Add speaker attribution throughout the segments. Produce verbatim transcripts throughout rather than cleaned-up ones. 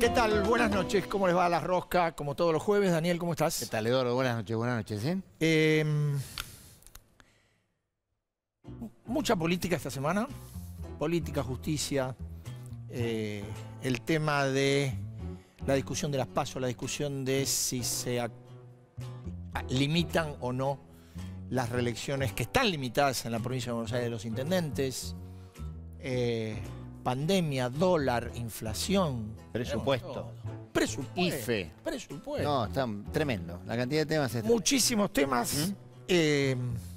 Speaker 1: ¿Qué tal? Buenas noches. ¿Cómo les va a La Rosca? Como todos los jueves. Daniel, ¿cómo estás?
Speaker 2: ¿Qué tal, Eduardo? Buenas noches, buenas noches, ¿eh?
Speaker 1: Eh, mucha política esta semana. Política, justicia, eh, el tema de la discusión de las PASO, la discusión de si se a, a, limitan o no las reelecciones que están limitadas en la provincia de Buenos Aires de los intendentes, eh, pandemia, dólar, inflación.
Speaker 2: Presupuesto.
Speaker 1: Presupuesto.
Speaker 2: I F E.
Speaker 1: Presupuesto.
Speaker 2: No, está tremendo. La cantidad de temas es...
Speaker 1: Muchísimos temas.
Speaker 2: ¿Mm?
Speaker 1: Eh,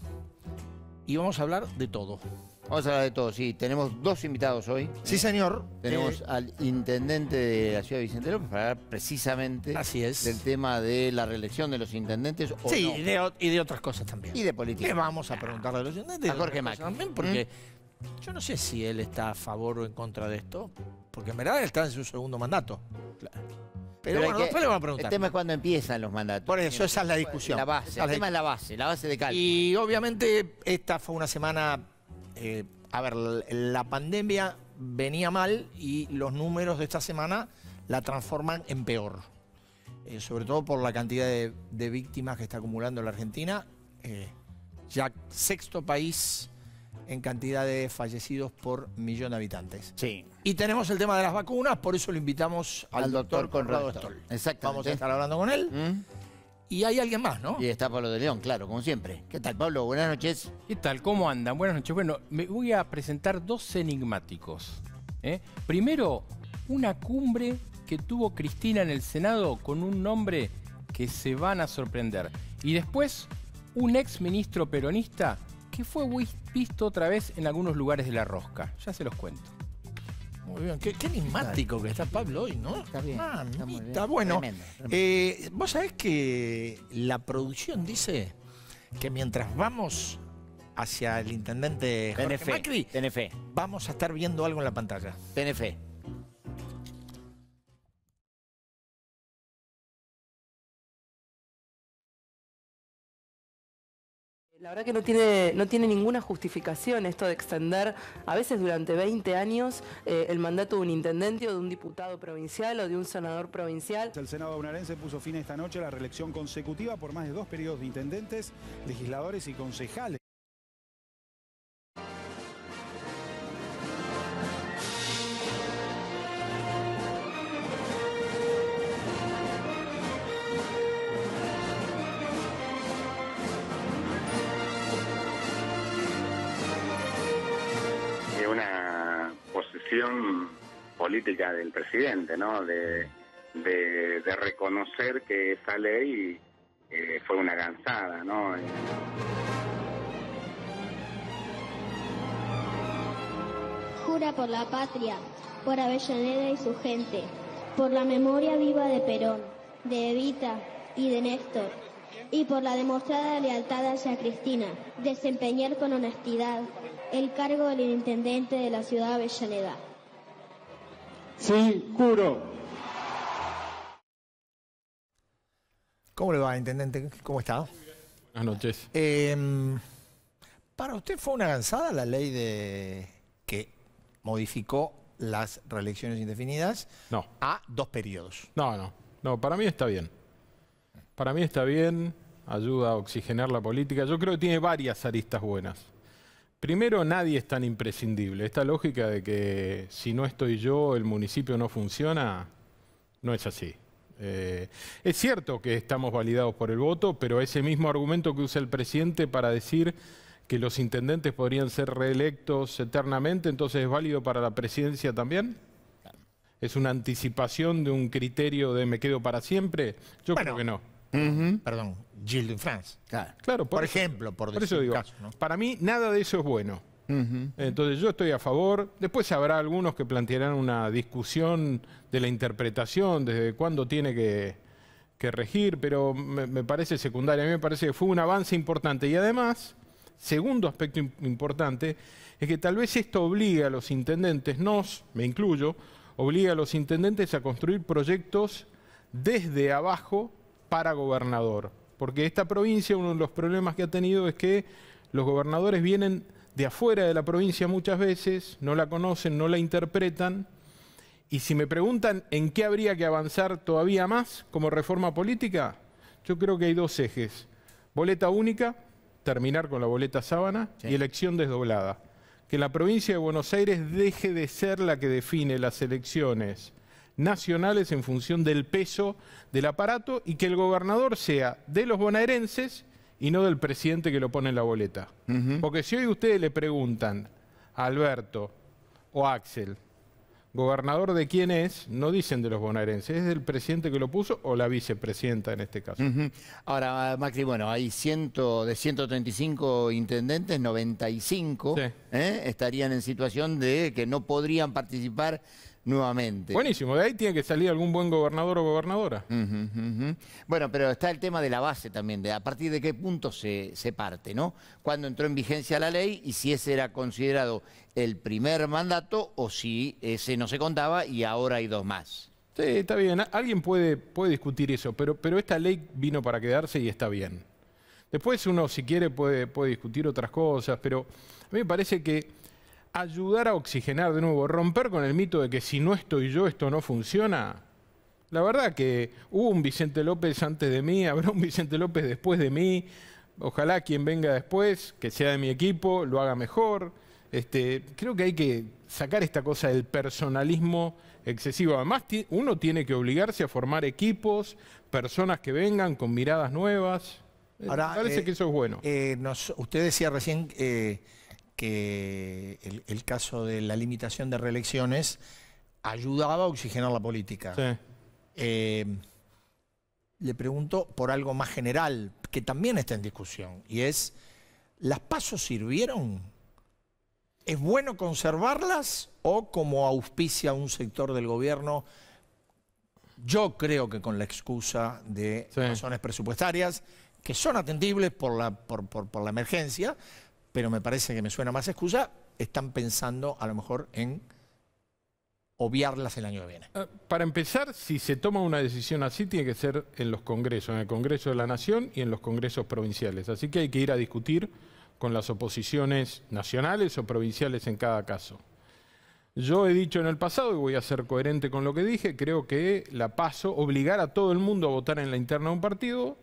Speaker 1: y vamos a hablar de todo.
Speaker 2: Vamos a hablar de todo, sí. Tenemos dos invitados hoy.
Speaker 1: Sí, señor.
Speaker 2: Tenemos
Speaker 1: Eh,
Speaker 2: al intendente de la ciudad de Vicente López para hablar precisamente
Speaker 1: Así es.
Speaker 2: del tema de la reelección de los intendentes. O
Speaker 1: sí,
Speaker 2: no.
Speaker 1: y, de, y de otras cosas también.
Speaker 2: Y de política.
Speaker 1: Le vamos a preguntarle a los intendentes.
Speaker 2: A Jorge
Speaker 1: otras
Speaker 2: Macri.
Speaker 1: cosas también, porque ¿Mm? yo no sé si él está a favor o en contra de esto, porque en verdad él está en su segundo mandato.
Speaker 2: Claro.
Speaker 1: Pero,
Speaker 2: Pero
Speaker 1: bueno,
Speaker 2: hay que-
Speaker 1: después le vamos a preguntar.
Speaker 2: El tema es cuando empiezan los mandatos.
Speaker 1: Por eso, esa es la discusión.
Speaker 2: La base.
Speaker 1: Esa es
Speaker 2: El
Speaker 1: la
Speaker 2: tema es la base, la base de cálculo.
Speaker 1: Y obviamente esta fue una semana, eh, a ver, la, la pandemia venía mal y los números de esta semana la transforman en peor. Eh, sobre todo por la cantidad de, de víctimas que está acumulando la Argentina. Eh, ya sexto país en cantidad de fallecidos por millón de habitantes.
Speaker 2: Sí.
Speaker 1: Y tenemos el tema de las vacunas, por eso lo invitamos al,
Speaker 2: Al doctor Conrado
Speaker 1: Stoll.
Speaker 2: Stoll. Exactamente.
Speaker 1: Vamos a estar hablando con él.
Speaker 2: ¿Mm?
Speaker 1: Y hay alguien más, ¿no?
Speaker 2: Y está Pablo de León, claro, como siempre. ¿Qué tal, Pablo? Buenas noches.
Speaker 3: ¿Qué tal? ¿Cómo andan? Buenas noches. Bueno, me voy a presentar dos enigmáticos. ¿eh? Primero, una cumbre que tuvo Cristina en el Senado con un nombre que se van a sorprender. Y después, un ex ministro peronista que fue visto otra vez en algunos lugares de La Rosca. Ya se los cuento.
Speaker 1: Muy bien, qué, qué enigmático que está Pablo hoy, ¿no?
Speaker 2: Está bien,
Speaker 1: Ah,
Speaker 2: está muy bien.
Speaker 1: está bueno.
Speaker 2: Tremendo, tremendo.
Speaker 1: Eh, Vos sabés que la producción dice que mientras vamos hacia el intendente Jorge
Speaker 2: Ten fe,
Speaker 1: Macri,
Speaker 2: ten fe,
Speaker 1: vamos a estar viendo algo en la pantalla.
Speaker 2: ten fe.
Speaker 4: La verdad que no tiene, no tiene ninguna justificación esto de extender, a veces durante veinte años, eh, el mandato de un intendente o de un diputado provincial o de un senador provincial.
Speaker 5: El Senado bonaerense puso fin esta noche a la reelección consecutiva por más de dos periodos de intendentes, legisladores y concejales.
Speaker 6: Es una posición política del presidente, ¿no? De, de, de reconocer que esa ley eh, fue una gansada, ¿no?
Speaker 7: Jura por la patria, por Avellaneda y su gente, por la memoria viva de Perón, de Evita y de Néstor, y por la demostrada lealtad hacia Cristina, desempeñar con honestidad el cargo del intendente de la ciudad de Avellaneda.
Speaker 5: Sí, juro.
Speaker 1: ¿Cómo le va, intendente? ¿Cómo está?
Speaker 3: Buenas noches.
Speaker 1: Eh, ¿Para usted fue una gansada la ley de que modificó las reelecciones indefinidas
Speaker 8: No,
Speaker 1: a dos periodos?
Speaker 8: no, no, no, para mí está bien. Para mí está bien, ayuda a oxigenar la política. Yo creo que tiene varias aristas buenas. Primero, nadie es tan imprescindible. Esta lógica de que si no estoy yo, el municipio no funciona, no es así. Eh, es cierto que estamos validados por el voto, pero ese mismo argumento que usa el presidente para decir que los intendentes podrían ser reelectos eternamente, entonces es válido para la presidencia también. ¿Es una anticipación de un criterio de me quedo para siempre? Yo
Speaker 1: Bueno,
Speaker 8: creo que no.
Speaker 2: Uh-huh.
Speaker 1: Perdón, Gilles de France.
Speaker 2: Claro.
Speaker 8: Claro,
Speaker 1: Por
Speaker 8: eso-
Speaker 1: ejemplo, por
Speaker 8: por
Speaker 1: decir
Speaker 8: eso
Speaker 1: un
Speaker 8: digo,
Speaker 1: caso, ¿no?
Speaker 8: para mí nada de eso es bueno.
Speaker 2: Uh-huh.
Speaker 8: Entonces yo estoy a favor. Después habrá algunos que plantearán una discusión de la interpretación, desde cuándo tiene que, que regir, pero me, me parece secundaria. A mí me parece que fue un avance importante. Y además, segundo aspecto im- importante, es que tal vez esto obliga a los intendentes, nos, me incluyo, obliga a los intendentes a construir proyectos desde abajo para gobernador. Porque esta provincia, uno de los problemas que ha tenido es que los gobernadores vienen de afuera de la provincia muchas veces, no la conocen, no la interpretan, Y si me preguntan en qué habría que avanzar todavía más como reforma política, yo creo que hay dos ejes. Boleta única, terminar con la boleta sábana, sí. y elección desdoblada. Que la provincia de Buenos Aires deje de ser la que define las elecciones nacionales en función del peso del aparato y que el gobernador sea de los bonaerenses y no del presidente que lo pone en la boleta. Uh-huh. Porque si hoy ustedes le preguntan a Alberto o a Axel, gobernador de quién es, no dicen de los bonaerenses, es del presidente que lo puso o la vicepresidenta en este caso.
Speaker 2: Uh-huh. Ahora, Macri, bueno, hay ciento, de ciento treinta y cinco intendentes, noventa y cinco sí. ¿eh? estarían en situación de que no podrían participar nuevamente.
Speaker 8: Buenísimo, de ahí tiene que salir algún buen gobernador o gobernadora.
Speaker 2: Uh-huh, uh-huh. Bueno, pero está el tema de la base también, de a partir de qué punto se, se parte, ¿no? Cuándo entró en vigencia la ley y si ese era considerado el primer mandato o si ese no se contaba y ahora hay dos más.
Speaker 8: Sí, está bien, alguien puede, puede discutir eso, pero, pero esta ley vino para quedarse y está bien. Después uno, si quiere, puede, puede discutir otras cosas, pero a mí me parece que ayudar a oxigenar de nuevo, romper con el mito de que si no estoy yo, esto no funciona. La verdad que hubo un Vicente López antes de mí, habrá un Vicente López después de mí. Ojalá quien venga después, que sea de mi equipo, lo haga mejor. Este, creo que hay que sacar esta cosa del personalismo excesivo. Además, uno tiene que obligarse a formar equipos, personas que vengan con miradas nuevas. Ahora, Me parece eh, que eso es bueno.
Speaker 1: Eh, nos, usted decía recién eh, que el, el caso de la limitación de reelecciones ayudaba a oxigenar la política.
Speaker 8: Sí.
Speaker 1: Eh, le pregunto por algo más general, que también está en discusión, y es, ¿las PASO sirvieron? ¿Es bueno conservarlas o como auspicia un sector del gobierno? Yo creo que con la excusa de sí. razones presupuestarias, que son atendibles por la, por, por, por la emergencia, pero me parece que me suena más excusa, están pensando a lo mejor en obviarlas el año que viene.
Speaker 8: Para empezar, si se toma una decisión así, tiene que ser en los congresos, en el Congreso de la Nación y en los congresos provinciales. Así que hay que ir a discutir con las oposiciones nacionales o provinciales en cada caso. Yo he dicho en el pasado, y voy a ser coherente con lo que dije, creo que la PASO, obligar a todo el mundo a votar en la interna de un partido,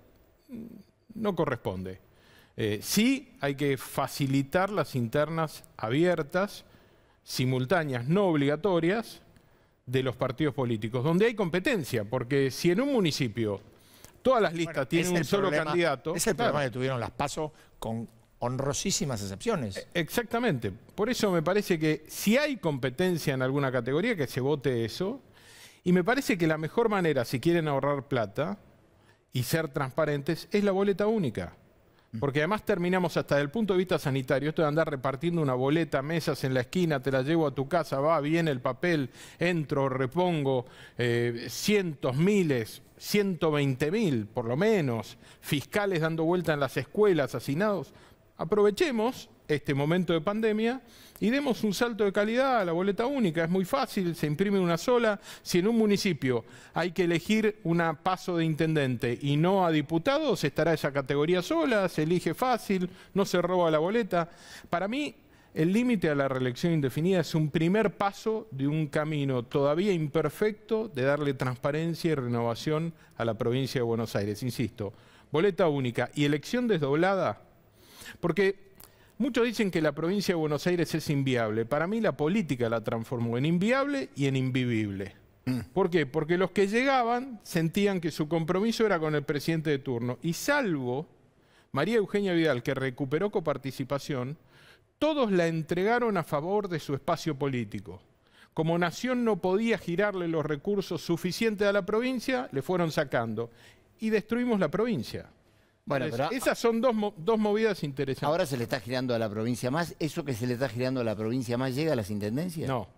Speaker 8: no corresponde. Eh, sí hay que facilitar las internas abiertas, simultáneas, no obligatorias, de los partidos políticos, donde hay competencia, porque si en un municipio todas las listas bueno, tienen un solo
Speaker 1: problema,
Speaker 8: candidato...
Speaker 1: Es el
Speaker 8: claro,
Speaker 1: problema que tuvieron las PASO con honrosísimas excepciones.
Speaker 8: Exactamente. Por eso me parece que si hay competencia en alguna categoría, que se vote eso. Y me parece que la mejor manera, si quieren ahorrar plata y ser transparentes, es la boleta única. Porque además terminamos hasta desde el punto de vista sanitario, esto de andar repartiendo una boleta, mesas en la esquina, te la llevo a tu casa, va, viene el papel, entro, repongo, eh, cientos, miles, ciento veinte mil por lo menos, fiscales dando vuelta en las escuelas, hacinados. Aprovechemos este momento de pandemia y demos un salto de calidad a la boleta única. Es muy fácil, se imprime una sola. Si en un municipio hay que elegir una PASO de intendente y no a diputados, estará esa categoría sola, se elige fácil, no se roba la boleta. Para mí, el límite a la reelección indefinida es un primer paso de un camino todavía imperfecto de darle transparencia y renovación a la provincia de Buenos Aires. Insisto, boleta única y elección desdoblada, porque muchos dicen que la provincia de Buenos Aires es inviable. Para mí la política la transformó en inviable y en invivible. Mm. ¿Por qué? Porque los que llegaban sentían que su compromiso era con el presidente de turno. Y salvo María Eugenia Vidal, que recuperó coparticipación, todos la entregaron a favor de su espacio político. Como Nación no podía girarle los recursos suficientes a la provincia, le fueron sacando. Y destruimos la provincia. Bueno, pero esas son dos, dos movidas interesantes.
Speaker 2: Ahora se le está girando a la provincia más. ¿Eso que se le está girando a la provincia más llega a las intendencias?
Speaker 8: No.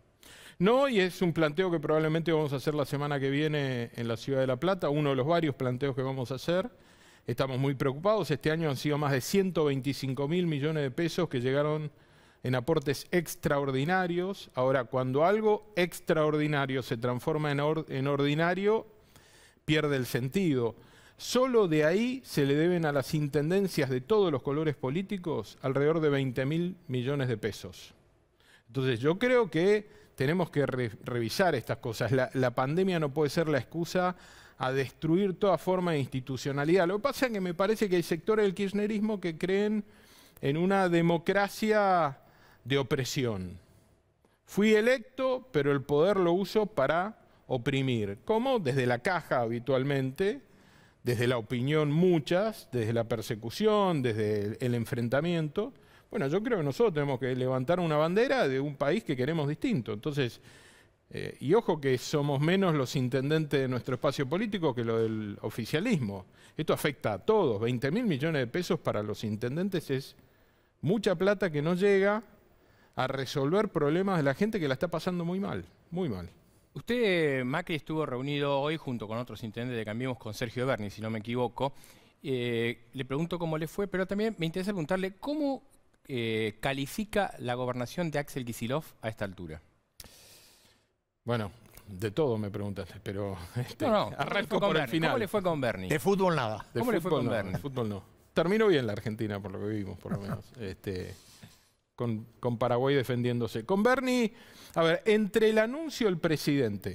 Speaker 8: No, y es un planteo que probablemente vamos a hacer la semana que viene en la Ciudad de La Plata, uno de los varios planteos que vamos a hacer. Estamos muy preocupados. Este año han sido más de ciento veinticinco mil millones de pesos que llegaron en aportes extraordinarios. Ahora, cuando algo extraordinario se transforma en, or en ordinario, pierde el sentido. Solo de ahí se le deben a las intendencias de todos los colores políticos alrededor de veinte mil millones de pesos. Entonces yo creo que tenemos que re revisar estas cosas. La, la pandemia no puede ser la excusa a destruir toda forma de institucionalidad. Lo que pasa es que me parece que hay sectores del kirchnerismo que creen en una democracia de opresión. Fui electo, pero el poder lo uso para oprimir. ¿Cómo? Desde la caja habitualmente, desde la opinión muchas, desde la persecución, desde el, el enfrentamiento. Bueno, yo creo que nosotros tenemos que levantar una bandera de un país que queremos distinto. Entonces, eh, y ojo que somos menos los intendentes de nuestro espacio político que lo del oficialismo. Esto afecta a todos. veinte mil millones de pesos para los intendentes es mucha plata que no llega a resolver problemas de la gente que la está pasando muy mal, muy mal.
Speaker 3: Usted, Macri, estuvo reunido hoy junto con otros intendentes de Cambiemos con Sergio Berni, si no me equivoco. Eh, le pregunto cómo le fue, pero también me interesa preguntarle cómo eh, califica la gobernación de Axel Kicillof a esta altura.
Speaker 8: Bueno, de todo me preguntaste, pero este,
Speaker 3: no, no,
Speaker 8: arranco por el final.
Speaker 3: ¿Cómo le fue con Berni?
Speaker 1: De fútbol nada.
Speaker 8: De
Speaker 3: ¿Cómo
Speaker 8: fútbol
Speaker 3: le fue con
Speaker 8: no,
Speaker 3: Berni?
Speaker 8: De fútbol no. Terminó bien la Argentina, por lo que vimos, por lo menos. este, con, con Paraguay defendiéndose. Con Berni, a ver, entre el anuncio del presidente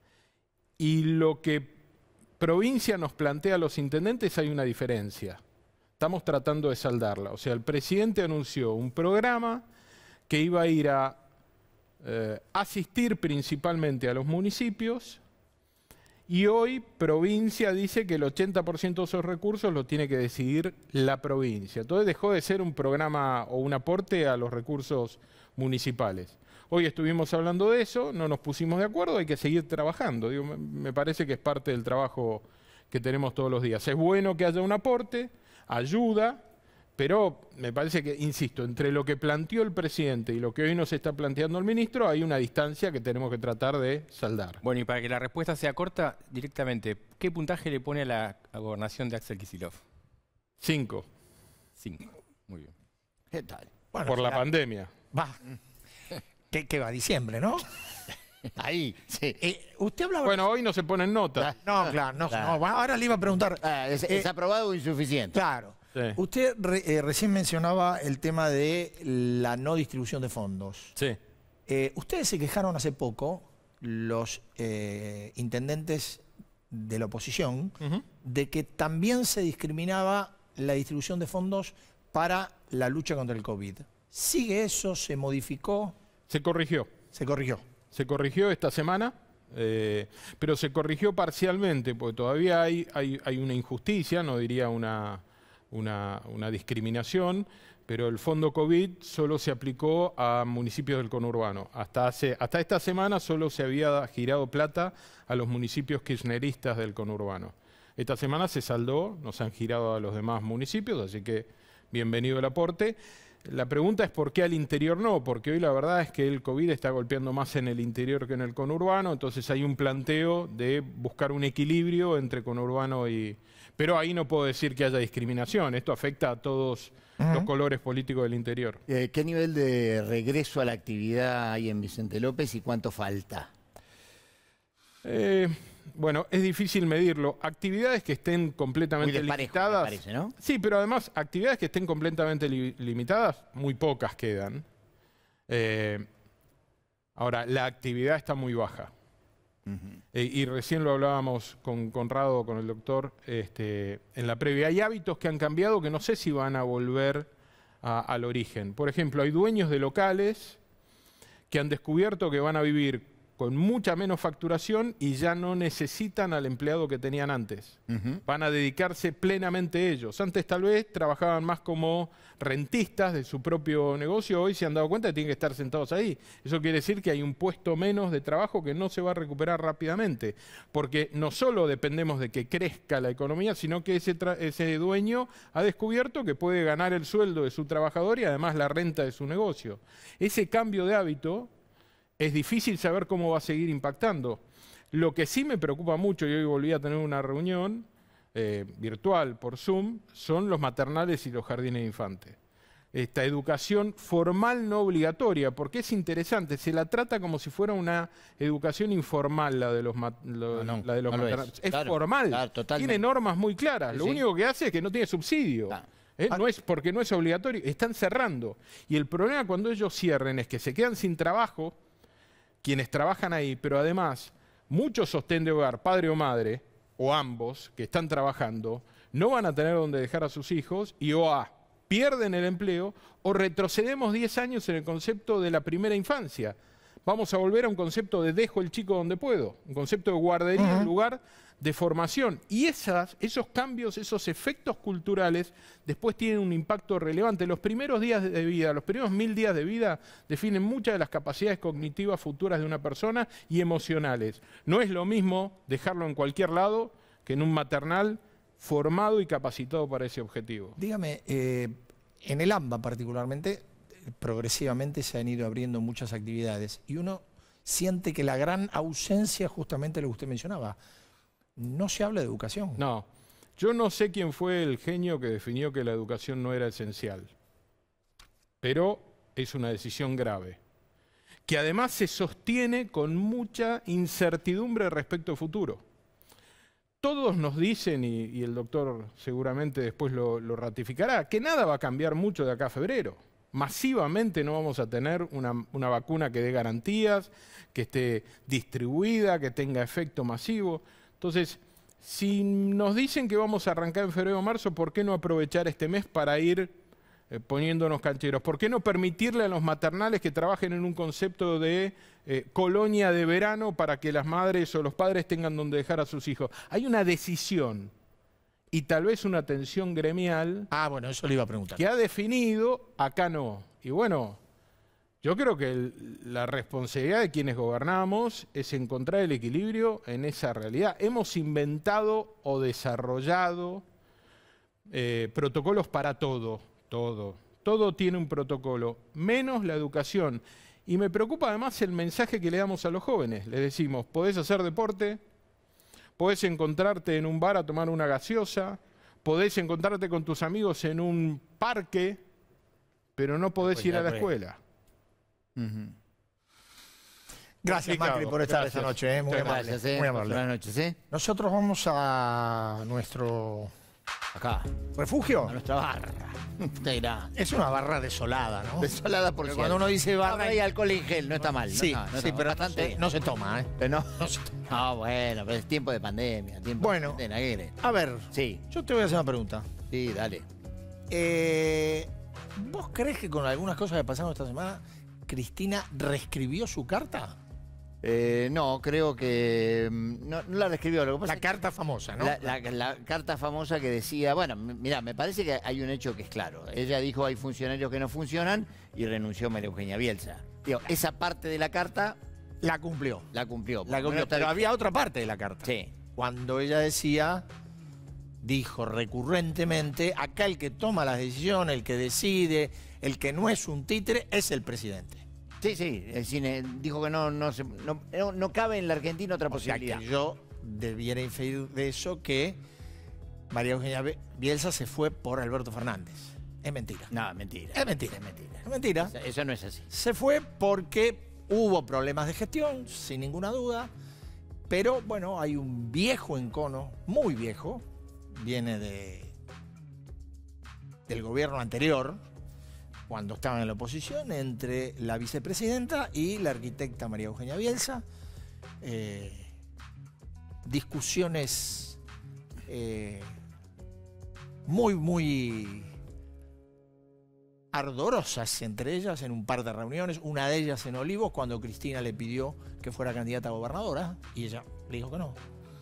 Speaker 8: y lo que provincia nos plantea a los intendentes hay una diferencia. Estamos tratando de saldarla. O sea, el presidente anunció un programa que iba a ir a eh, asistir principalmente a los municipios y hoy provincia dice que el ochenta por ciento de esos recursos lo tiene que decidir la provincia. Entonces dejó de ser un programa o un aporte a los recursos municipales. Hoy estuvimos hablando de eso, no nos pusimos de acuerdo, hay que seguir trabajando. Digo, me parece que es parte del trabajo que tenemos todos los días. Es bueno que haya un aporte, ayuda, pero me parece que, insisto, entre lo que planteó el presidente y lo que hoy nos está planteando el ministro, hay una distancia que tenemos que tratar de saldar.
Speaker 3: Bueno, y para que la respuesta sea corta, directamente, ¿qué puntaje le pone a la a gobernación de Axel Kicillof?
Speaker 8: Cinco.
Speaker 3: Cinco. Muy bien.
Speaker 2: ¿Qué tal?
Speaker 1: Bueno,
Speaker 8: Por la
Speaker 1: será-
Speaker 8: pandemia.
Speaker 1: Va. ¿Qué, qué va? Diciembre, ¿no?
Speaker 2: Ahí, sí.
Speaker 1: Eh, usted hablaba...
Speaker 8: Bueno, hoy no se ponen notas.
Speaker 1: No, claro, no,
Speaker 2: Claro.
Speaker 1: no, ahora le iba a preguntar.
Speaker 2: Ah, es,
Speaker 1: Eh,
Speaker 2: es aprobado o insuficiente.
Speaker 1: Claro.
Speaker 8: Sí.
Speaker 1: Usted re- eh, recién mencionaba el tema de la no distribución de fondos.
Speaker 8: Sí.
Speaker 1: Eh, ustedes se quejaron hace poco, los eh, intendentes de la oposición,
Speaker 8: Ujú.
Speaker 1: de que también se discriminaba la distribución de fondos para la lucha contra el COVID. ¿Sigue eso? ¿Se modificó?
Speaker 8: Se corrigió.
Speaker 1: ¿Se corrigió?
Speaker 8: Se corrigió esta semana, eh, pero se corrigió parcialmente, porque todavía hay, hay, hay una injusticia, no diría una, una, una discriminación, pero el fondo COVID solo se aplicó a municipios del conurbano. Hasta, hace, hasta esta semana solo se había girado plata a los municipios kirchneristas del conurbano. Esta semana se saldó, nos han girado a los demás municipios, así que bienvenido el aporte. La pregunta es por qué al interior no, porque hoy la verdad es que el COVID está golpeando más en el interior que en el conurbano, entonces hay un planteo de buscar un equilibrio entre conurbano y... Pero ahí no puedo decir que haya discriminación, esto afecta a todos uh-huh. los colores políticos del interior.
Speaker 2: Eh, ¿Qué nivel de regreso a la actividad hay en Vicente López y cuánto falta?
Speaker 8: Eh, bueno, es difícil medirlo. Actividades que estén completamente
Speaker 2: Muy desparejo,
Speaker 8: limitadas.
Speaker 2: me parece, ¿no?
Speaker 8: Sí, pero además, actividades que estén completamente li limitadas, muy pocas quedan. Eh, ahora, la actividad está muy baja. Uh-huh. eh, y recién lo hablábamos con Conrado, con el doctor, este, en la previa. Hay hábitos que han cambiado que no sé si van a volver a, al origen. Por ejemplo, hay dueños de locales que han descubierto que van a vivir con mucha menos facturación y ya no necesitan al empleado que tenían antes. Uh-huh. Van a dedicarse plenamente ellos. Antes tal vez trabajaban más como rentistas de su propio negocio, hoy se han dado cuenta que tienen que estar sentados ahí. Eso quiere decir que hay un puesto menos de trabajo que no se va a recuperar rápidamente, porque no solo dependemos de que crezca la economía, sino que ese, ese dueño ha descubierto que puede ganar el sueldo de su trabajador y además la renta de su negocio. Ese cambio de hábito es difícil saber cómo va a seguir impactando. Lo que sí me preocupa mucho, y hoy volví a tener una reunión eh, virtual por Zoom, son los maternales y los jardines de infantes. Esta educación formal no obligatoria, porque es interesante, se la trata como si fuera una educación informal la de los, lo, no, no, la de los no maternales. Es, es claro, formal, claro, tiene normas muy claras, sí, lo sí. único que hace es que no tiene subsidio. Claro. ¿Eh? No es, porque no es obligatorio, están cerrando. Y el problema cuando ellos cierren es que se quedan sin trabajo, quienes trabajan ahí, pero además muchos sostén de hogar, padre o madre, o ambos, que están trabajando, no van a tener donde dejar a sus hijos y o a pierden el empleo o retrocedemos diez años en el concepto de la primera infancia. Vamos a volver a un concepto de dejo el chico donde puedo, un concepto de guardería en lugar de formación. Y esas, esos cambios, esos efectos culturales, después tienen un impacto relevante. Los primeros días de vida, los primeros mil días de vida, definen muchas de las capacidades cognitivas futuras de una persona y emocionales. No es lo mismo dejarlo en cualquier lado que en un maternal formado y capacitado para ese objetivo.
Speaker 1: Dígame, eh, en el AMBA particularmente, progresivamente se han ido abriendo muchas actividades y uno siente que la gran ausencia justamente lo que usted mencionaba, no se habla de educación.
Speaker 8: No, yo no sé quién fue el genio que definió que la educación no era esencial, pero es una decisión grave, que además se sostiene con mucha incertidumbre respecto al futuro. Todos nos dicen, y, y el doctor seguramente después lo, lo ratificará, que nada va a cambiar mucho de acá a febrero. Masivamente no vamos a tener una, una vacuna que dé garantías, que esté distribuida, que tenga efecto masivo. Entonces, si nos dicen que vamos a arrancar en febrero o marzo, ¿por qué no aprovechar este mes para ir eh, poniéndonos cancheros? ¿Por qué no permitirle a los maternales que trabajen en un concepto de eh, colonia de verano para que las madres o los padres tengan donde dejar a sus hijos? Hay una decisión y tal vez una tensión gremial.
Speaker 1: Ah, bueno, eso le iba a preguntar.
Speaker 8: Que ha definido, acá no. Y bueno, yo creo que el, la responsabilidad de quienes gobernamos es encontrar el equilibrio en esa realidad. Hemos inventado o desarrollado eh, protocolos para todo, todo. Todo tiene un protocolo, menos la educación. Y me preocupa además el mensaje que le damos a los jóvenes. Les decimos, podés hacer deporte, podés encontrarte en un bar a tomar una gaseosa, podés encontrarte con tus amigos en un parque, pero no podés
Speaker 2: Pues
Speaker 8: ir
Speaker 2: ya,
Speaker 8: a la
Speaker 2: pues.
Speaker 8: escuela.
Speaker 2: Uh-huh.
Speaker 1: Gracias, Macri, por estar esta noche. ¿eh? Muy
Speaker 2: Muchas
Speaker 1: amable.
Speaker 2: gracias, eh.
Speaker 1: Muy amable.
Speaker 2: Buenas noches, ¿eh?
Speaker 1: Nosotros vamos a nuestro
Speaker 2: Acá,
Speaker 1: refugio.
Speaker 2: a nuestra barra. Usted dirá.
Speaker 1: Es una barra desolada, ¿no?
Speaker 2: Desolada por
Speaker 1: Pero
Speaker 2: cierto.
Speaker 1: cuando uno dice barra...
Speaker 2: Hay alcohol en gel, no está mal. ¿no?
Speaker 1: Sí,
Speaker 2: No, no
Speaker 1: sí,
Speaker 2: está
Speaker 1: pero
Speaker 2: mal. bastante.
Speaker 1: no se, no se toma, ¿eh?
Speaker 2: Pero no.
Speaker 1: No se toma.
Speaker 2: Ah, bueno, pero es tiempo de pandemia. Tiempo
Speaker 1: Bueno.
Speaker 2: de cuarentena, ¿qué querés?
Speaker 1: A ver,
Speaker 2: Sí,
Speaker 1: yo te voy a hacer una pregunta.
Speaker 2: sí, dale.
Speaker 1: Eh, ¿Vos crees que con algunas cosas que pasaron esta semana, Cristina reescribió su carta?
Speaker 2: Eh, no, creo que mm, no, no la reescribió. Lo que pasa
Speaker 1: La
Speaker 2: es que
Speaker 1: carta famosa, ¿no?
Speaker 2: la, la- la carta famosa que decía, bueno, m- mirá, me parece que hay un hecho que es claro. Ella dijo hay funcionarios que no funcionan y renunció María Eugenia Bielsa. Digo, esa parte de la carta
Speaker 1: La cumplió.
Speaker 2: la cumplió.
Speaker 1: La
Speaker 2: porque
Speaker 1: cumplió,
Speaker 2: no está
Speaker 1: pero
Speaker 2: vigente.
Speaker 1: había otra parte de la carta.
Speaker 2: Sí.
Speaker 1: Cuando ella decía, dijo recurrentemente, acá el que toma las decisiones, el que decide, el que no es un títere, es el presidente.
Speaker 2: Sí, sí, el cine dijo que no, no, se- no, no- no cabe en la Argentina otra
Speaker 1: O sea
Speaker 2: posibilidad.
Speaker 1: que yo debiera inferir de eso que María Eugenia Bielsa se fue por Alberto Fernández. Es mentira.
Speaker 2: No, mentira.
Speaker 1: Es mentira.
Speaker 2: Es mentira.
Speaker 1: Es mentira.
Speaker 2: Eso, eso no es así.
Speaker 1: Se fue porque hubo problemas de gestión, sin ninguna duda, pero bueno, hay un viejo encono, muy viejo, viene de del gobierno anterior, cuando estaban en la oposición, entre la vicepresidenta y la arquitecta María Eugenia Bielsa. Eh, discusiones eh, muy, muy ardorosas entre ellas en un par de reuniones, una de ellas en Olivos, cuando Cristina le pidió que fuera candidata a gobernadora y ella le dijo que no.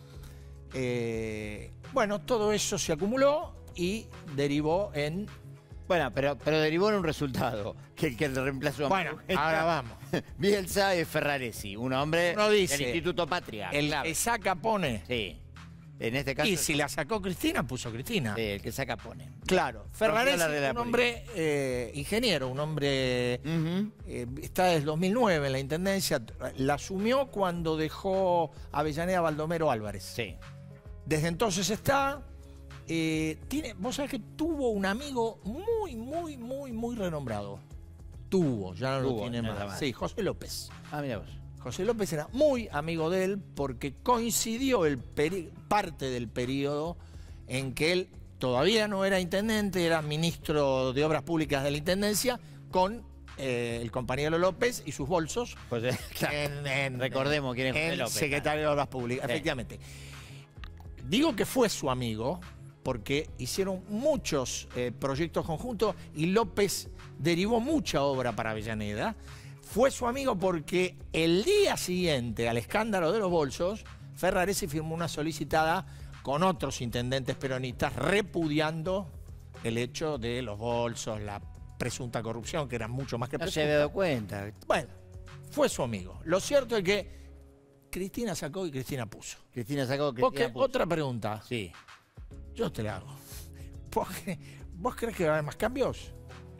Speaker 1: Eh, bueno, todo eso se acumuló y derivó en...
Speaker 2: Bueno, pero, pero derivó en un resultado, que el que le reemplazó a
Speaker 1: Bueno,
Speaker 2: María Eugenia
Speaker 1: ahora vamos.
Speaker 2: Bielsa es Ferraresi, un hombre
Speaker 1: Uno dice,
Speaker 2: del Instituto Patria.
Speaker 1: El
Speaker 2: claro.
Speaker 1: que saca pone.
Speaker 2: Sí, en este caso...
Speaker 1: Y si la sacó Cristina, puso Cristina.
Speaker 2: Sí, el que saca pone.
Speaker 1: Claro, Ferraresi
Speaker 2: la
Speaker 1: es
Speaker 2: regla
Speaker 1: un hombre eh, ingeniero, un hombre...
Speaker 2: Ujú.
Speaker 1: eh, está desde dos mil nueve en la Intendencia, la asumió cuando dejó Avellaneda Baldomero Álvarez.
Speaker 2: Sí.
Speaker 1: Desde entonces está... eh, tiene, vos sabés que tuvo un amigo muy, muy, muy, muy renombrado. Tuvo, ya no lo
Speaker 2: Tuvo,
Speaker 1: tiene
Speaker 2: nada
Speaker 1: más.
Speaker 2: más.
Speaker 1: Sí, José López.
Speaker 2: Ah, mira vos.
Speaker 1: José López era muy amigo de él porque coincidió el peri- parte del periodo en que él todavía no era intendente, era ministro de Obras Públicas de la Intendencia, con eh, el compañero López y sus bolsos.
Speaker 2: José, claro.
Speaker 1: en, en,
Speaker 2: Recordemos quién es José
Speaker 1: el
Speaker 2: López.
Speaker 1: secretario de Obras Públicas,
Speaker 2: Sí.
Speaker 1: efectivamente. Digo que fue su amigo porque hicieron muchos eh, proyectos conjuntos y López derivó mucha obra para Avellaneda. Fue su amigo porque el día siguiente al escándalo de los bolsos, Ferraresi firmó una solicitada con otros intendentes peronistas repudiando el hecho de los bolsos, la presunta corrupción, que era mucho más que
Speaker 2: No se
Speaker 1: presunta.
Speaker 2: había dado cuenta.
Speaker 1: Bueno, fue su amigo. Lo cierto es que Cristina sacó y Cristina puso.
Speaker 2: Cristina sacó,
Speaker 1: ¿Vos
Speaker 2: Cristina
Speaker 1: qué-
Speaker 2: puso.
Speaker 1: otra pregunta.
Speaker 2: Sí.
Speaker 1: Yo te la hago. ¿Vos, qué- ¿Vos crees que va a haber más cambios?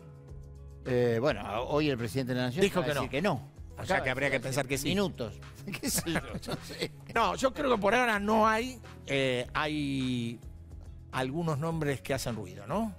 Speaker 2: Eh, bueno, hoy el presidente de la Nación
Speaker 1: Dijo
Speaker 2: acaba de
Speaker 1: que no.
Speaker 2: decir que no.
Speaker 1: O sea, que habría que pensar que sí.
Speaker 2: Minutos. ¿Qué sé yo? Yo sé.
Speaker 1: No, yo creo que por ahora no hay. eh, hay algunos nombres que hacen ruido, ¿no?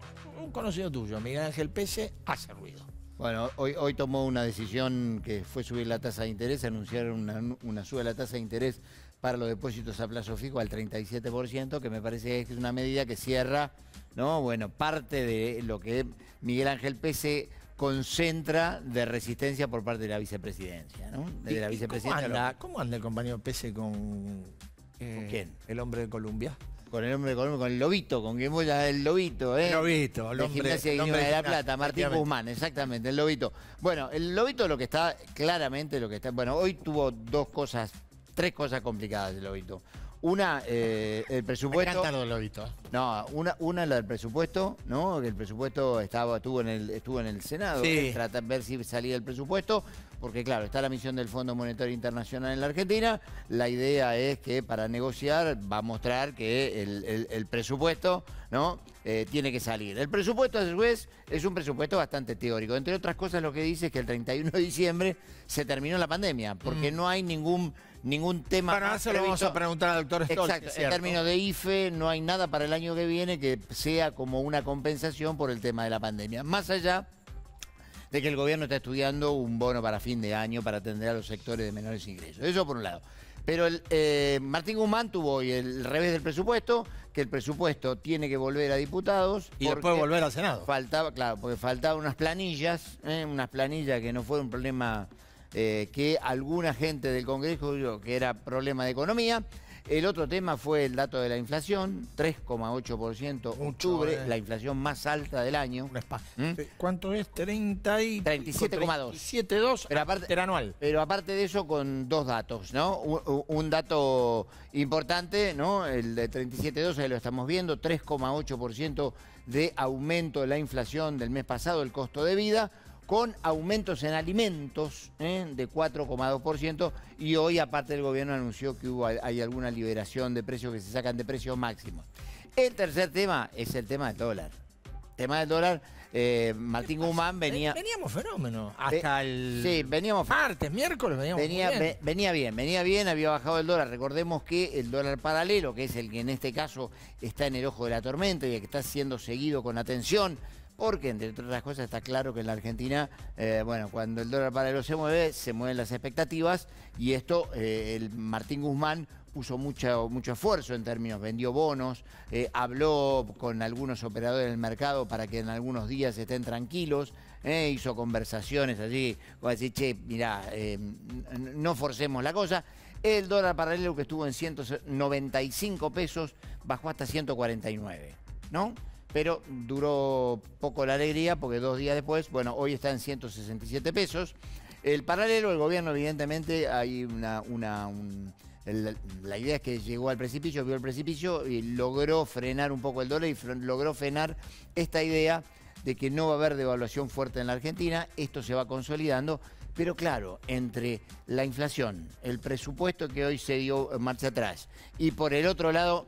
Speaker 1: Un conocido tuyo, Miguel Ángel Pese, hace ruido.
Speaker 2: Bueno, hoy, hoy tomó una decisión que fue subir la tasa de interés, anunciar una, una suba de la tasa de interés para los depósitos a plazo fijo al treinta y siete por ciento, que me parece que es una medida que cierra, ¿no? Bueno, parte de lo que Miguel Ángel Pese concentra de resistencia por parte de la vicepresidencia, ¿no? De la
Speaker 1: ¿Y- y
Speaker 2: vicepresidenta.
Speaker 1: ¿Cómo anda, cómo anda el compañero Pese con, eh,
Speaker 2: ¿Con quién?
Speaker 1: el hombre de Colombia?
Speaker 2: Con el hombre, con, con el lobito, con quien voy a el lobito, ¿eh?
Speaker 1: El lobito, el
Speaker 2: de
Speaker 1: hombre-
Speaker 2: Gimnasia y
Speaker 1: el hombre
Speaker 2: Grima de
Speaker 1: de
Speaker 2: la
Speaker 1: Gimnasia,
Speaker 2: Plata, Martín
Speaker 1: efectivamente.
Speaker 2: Guzmán, exactamente, el lobito. Bueno, el lobito lo que está, claramente lo que está, bueno, hoy tuvo dos cosas, tres cosas complicadas el lobito. Una, eh, el
Speaker 1: Me
Speaker 2: presupuesto.
Speaker 1: encanta lo del lobito. ¿eh?
Speaker 2: No, una, una la del presupuesto, ¿no? Que el presupuesto estaba, estuvo en el, estuvo en el Senado,
Speaker 1: Sí.
Speaker 2: eh, trata de ver si salía el presupuesto, porque claro, está la misión del Fondo Monetario Internacional en la Argentina. La idea es que para negociar va a mostrar que el, el- el presupuesto, ¿no? Eh, tiene que salir. El presupuesto, a su vez, es un presupuesto bastante teórico. Entre otras cosas, lo que dice es que el treinta y uno de diciembre se terminó la pandemia, porque no hay ningún, ningún tema.
Speaker 1: Bueno, ahora
Speaker 2: más
Speaker 1: se lo vamos
Speaker 2: previsto.
Speaker 1: a preguntar al doctor Stolz.
Speaker 2: Exacto,
Speaker 1: es
Speaker 2: en
Speaker 1: cierto.
Speaker 2: términos de I F E no hay nada para el año que viene que sea como una compensación por el tema de la pandemia. Más allá de que el gobierno está estudiando un bono para fin de año para atender a los sectores de menores ingresos. Eso por un lado. Pero el, eh, Martín Guzmán tuvo hoy el revés del presupuesto, que el presupuesto tiene que volver a diputados.
Speaker 1: Y
Speaker 2: porque
Speaker 1: después volver al Senado.
Speaker 2: Faltaba, claro, porque faltaban unas planillas, ¿eh? unas planillas que no fue un problema eh, que alguna gente del Congreso dijo que era problema de economía. El otro tema fue el dato de la inflación, tres coma ocho por ciento
Speaker 1: Mucho,
Speaker 2: octubre,
Speaker 1: eh.
Speaker 2: la inflación más alta del año.
Speaker 1: Un spa.
Speaker 2: ¿Mm?
Speaker 1: ¿Cuánto es? treinta y...
Speaker 2: treinta y siete coma dos.
Speaker 1: treinta y siete coma dos
Speaker 2: Pero aparte-
Speaker 1: interanual.
Speaker 2: Pero aparte de eso, con dos datos, ¿no? Un, un dato importante, ¿no? El de treinta y siete coma dos, ahí lo estamos viendo, tres coma ocho por ciento de aumento de la inflación del mes pasado, el costo de vida, con aumentos en alimentos, ¿eh? De cuatro coma dos por ciento, y hoy aparte el gobierno anunció que hubo, hay alguna liberación de precios que se sacan de precios máximos. El tercer tema es el tema del dólar. Tema del dólar, eh, Martín Guzmán venía...
Speaker 1: Veníamos fenómeno. Hasta el
Speaker 2: Sí, veníamos...
Speaker 1: martes, miércoles veníamos
Speaker 2: Venía,
Speaker 1: muy bien.
Speaker 2: ve- venía bien, venía bien, había bajado el dólar. Recordemos que el dólar paralelo, que es el que en este caso está en el ojo de la tormenta y el que está siendo seguido con atención, porque entre otras cosas está claro que en la Argentina, eh, bueno, cuando el dólar paralelo se mueve, se mueven las expectativas y esto, eh, el Martín Guzmán puso mucho, mucho esfuerzo en términos, vendió bonos, eh, habló con algunos operadores del mercado para que en algunos días estén tranquilos, eh, hizo conversaciones allí, como decir, che, mirá, eh, n- no forcemos la cosa. El dólar paralelo que estuvo en ciento noventa y cinco pesos bajó hasta ciento cuarenta y nueve, ¿no? Pero duró poco la alegría porque dos días después, bueno, hoy está en ciento sesenta y siete pesos. El paralelo, el gobierno evidentemente hay una... una un- el- la idea es que llegó al precipicio, vio el precipicio y logró frenar un poco el dólar y fre- logró frenar esta idea de que no va a haber devaluación fuerte en la Argentina. Esto se va consolidando, pero claro, entre la inflación, el presupuesto que hoy se dio en marcha atrás y por el otro lado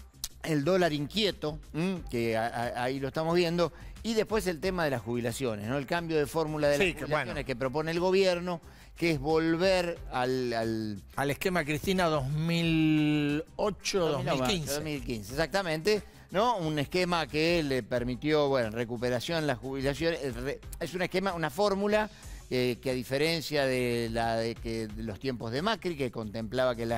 Speaker 2: el dólar inquieto, ¿m? que a- a- ahí lo estamos viendo, y después el tema de las jubilaciones, ¿no? El cambio de fórmula de
Speaker 1: Sí,
Speaker 2: las
Speaker 1: que
Speaker 2: jubilaciones
Speaker 1: bueno.
Speaker 2: que propone el gobierno, que es volver al... al
Speaker 1: Al esquema Cristina dos mil ocho dos mil quince.
Speaker 2: dos mil quince, exactamente, ¿no? Un esquema que le permitió, bueno, recuperación, la jubilación, es re- es un esquema, una fórmula eh, que a diferencia de la de que de los tiempos de Macri, que contemplaba que las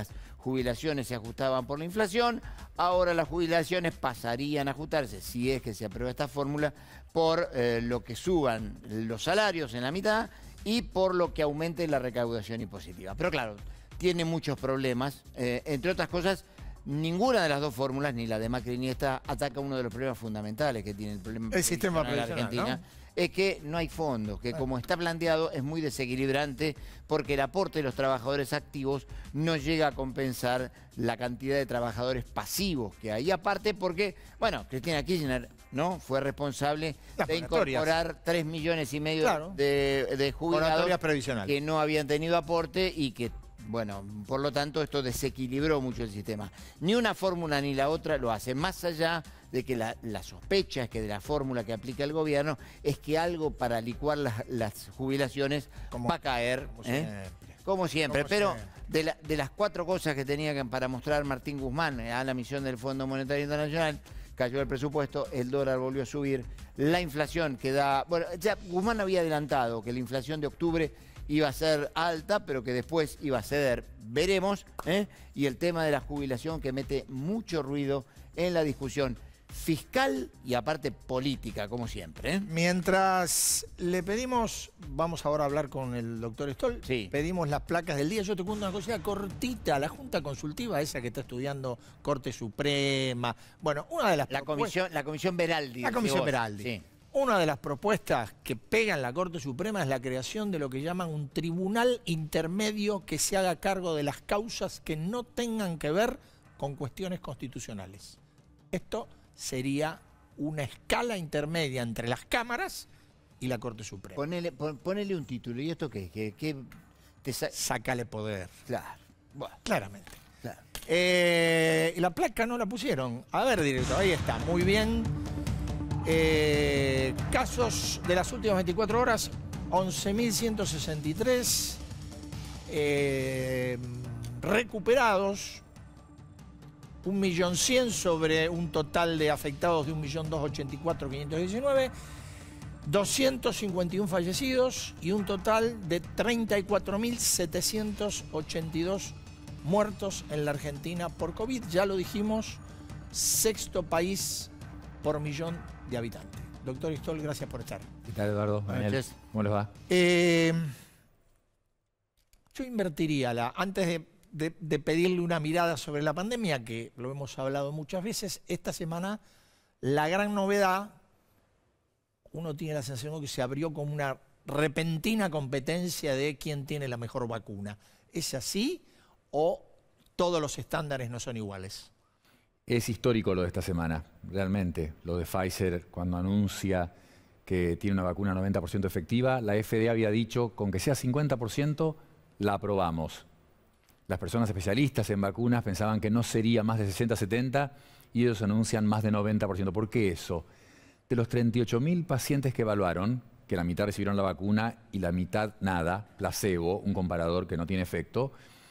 Speaker 2: jubilaciones se ajustaban por la inflación, ahora las jubilaciones pasarían a ajustarse, si es que se aprueba esta fórmula, por eh, lo que suban los salarios en la mitad y por lo que aumente la recaudación impositiva. Pero claro, tiene muchos problemas, eh, entre otras cosas, ninguna de las dos fórmulas, ni la de Macri ni esta, ataca uno de los problemas fundamentales que tiene el problema
Speaker 1: el sistema
Speaker 2: de la Argentina. ¿No? Es que no hay fondos, que como está planteado es muy desequilibrante porque el aporte de los trabajadores activos no llega a compensar la cantidad de trabajadores pasivos que hay. Aparte porque, bueno, Cristina Kirchner no fue responsable Las de incorporar tres millones y medio claro. de, de jubilados que no habían tenido aporte y que, bueno, por lo tanto esto desequilibró mucho el sistema. Ni una fórmula ni la otra lo hace, más allá de que la, la sospecha es que de la fórmula que aplica el gobierno es que algo para licuar las, las jubilaciones como, va a caer, como ¿eh? siempre, como siempre. Como pero siempre. De, la, de las cuatro cosas que tenía que, para mostrar Martín Guzmán a la misión del Fondo Monetario Internacional, cayó el presupuesto, el dólar volvió a subir, la inflación que da... Bueno, ya Guzmán había adelantado que la inflación de octubre iba a ser alta, pero que después iba a ceder. Veremos, ¿eh? Y el tema de la jubilación que mete mucho ruido en la discusión fiscal y aparte política, como siempre. ¿eh?
Speaker 1: Mientras le pedimos, vamos ahora a hablar con el doctor Stoll,
Speaker 2: sí.
Speaker 1: pedimos las placas del día. Yo te cuento una cosita cortita, la Junta Consultiva, esa que está estudiando Corte Suprema, bueno, una de las
Speaker 2: la comisión, la comisión Beraldi.
Speaker 1: La comisión Beraldi.
Speaker 2: Sí.
Speaker 1: Una de las propuestas que pega en la Corte Suprema es la creación de lo que llaman un tribunal intermedio que se haga cargo de las causas que no tengan que ver con cuestiones constitucionales. Esto sería una escala intermedia entre las cámaras y la Corte Suprema.
Speaker 2: Ponele, pon, ponele un título. ¿Y esto qué? ¿Qué, qué te sa
Speaker 1: Sácale poder.
Speaker 2: Claro. Bueno.
Speaker 1: Claramente.
Speaker 2: Claro.
Speaker 1: Eh, y la placa no la pusieron. A ver, director, ahí está. Muy bien. Eh, casos de las últimas veinticuatro horas, once mil ciento sesenta y tres. Eh, recuperados, un millón cien sobre un total de afectados de un millón doscientos ochenta y cuatro mil quinientos diecinueve, doscientos cincuenta y uno fallecidos y un total de treinta y cuatro mil setecientos ochenta y dos muertos en la Argentina por COVID. Ya lo dijimos, sexto país por millón de habitantes. Doctor Stoll, gracias por estar.
Speaker 9: ¿Qué tal, Eduardo? Daniel, ¿cómo les va?
Speaker 1: Eh, yo invertiría la, antes de De, de pedirle una mirada sobre la pandemia, que lo hemos hablado muchas veces, esta semana la gran novedad, uno tiene la sensación de que se abrió como una repentina competencia de quién tiene la mejor vacuna. ¿Es así o todos los estándares no son iguales?
Speaker 9: Es histórico lo de esta semana, realmente. Lo de Pfizer, cuando anuncia que tiene una vacuna noventa por ciento efectiva, la F D A había dicho, con que sea cincuenta por ciento, la aprobamos. Las personas especialistas en vacunas pensaban que no sería más de sesenta a setenta y ellos anuncian más de noventa por ciento. ¿Por qué eso? De los treinta y ocho mil pacientes que evaluaron, que la mitad recibieron la vacuna y la mitad nada, placebo, un comparador que no tiene efecto,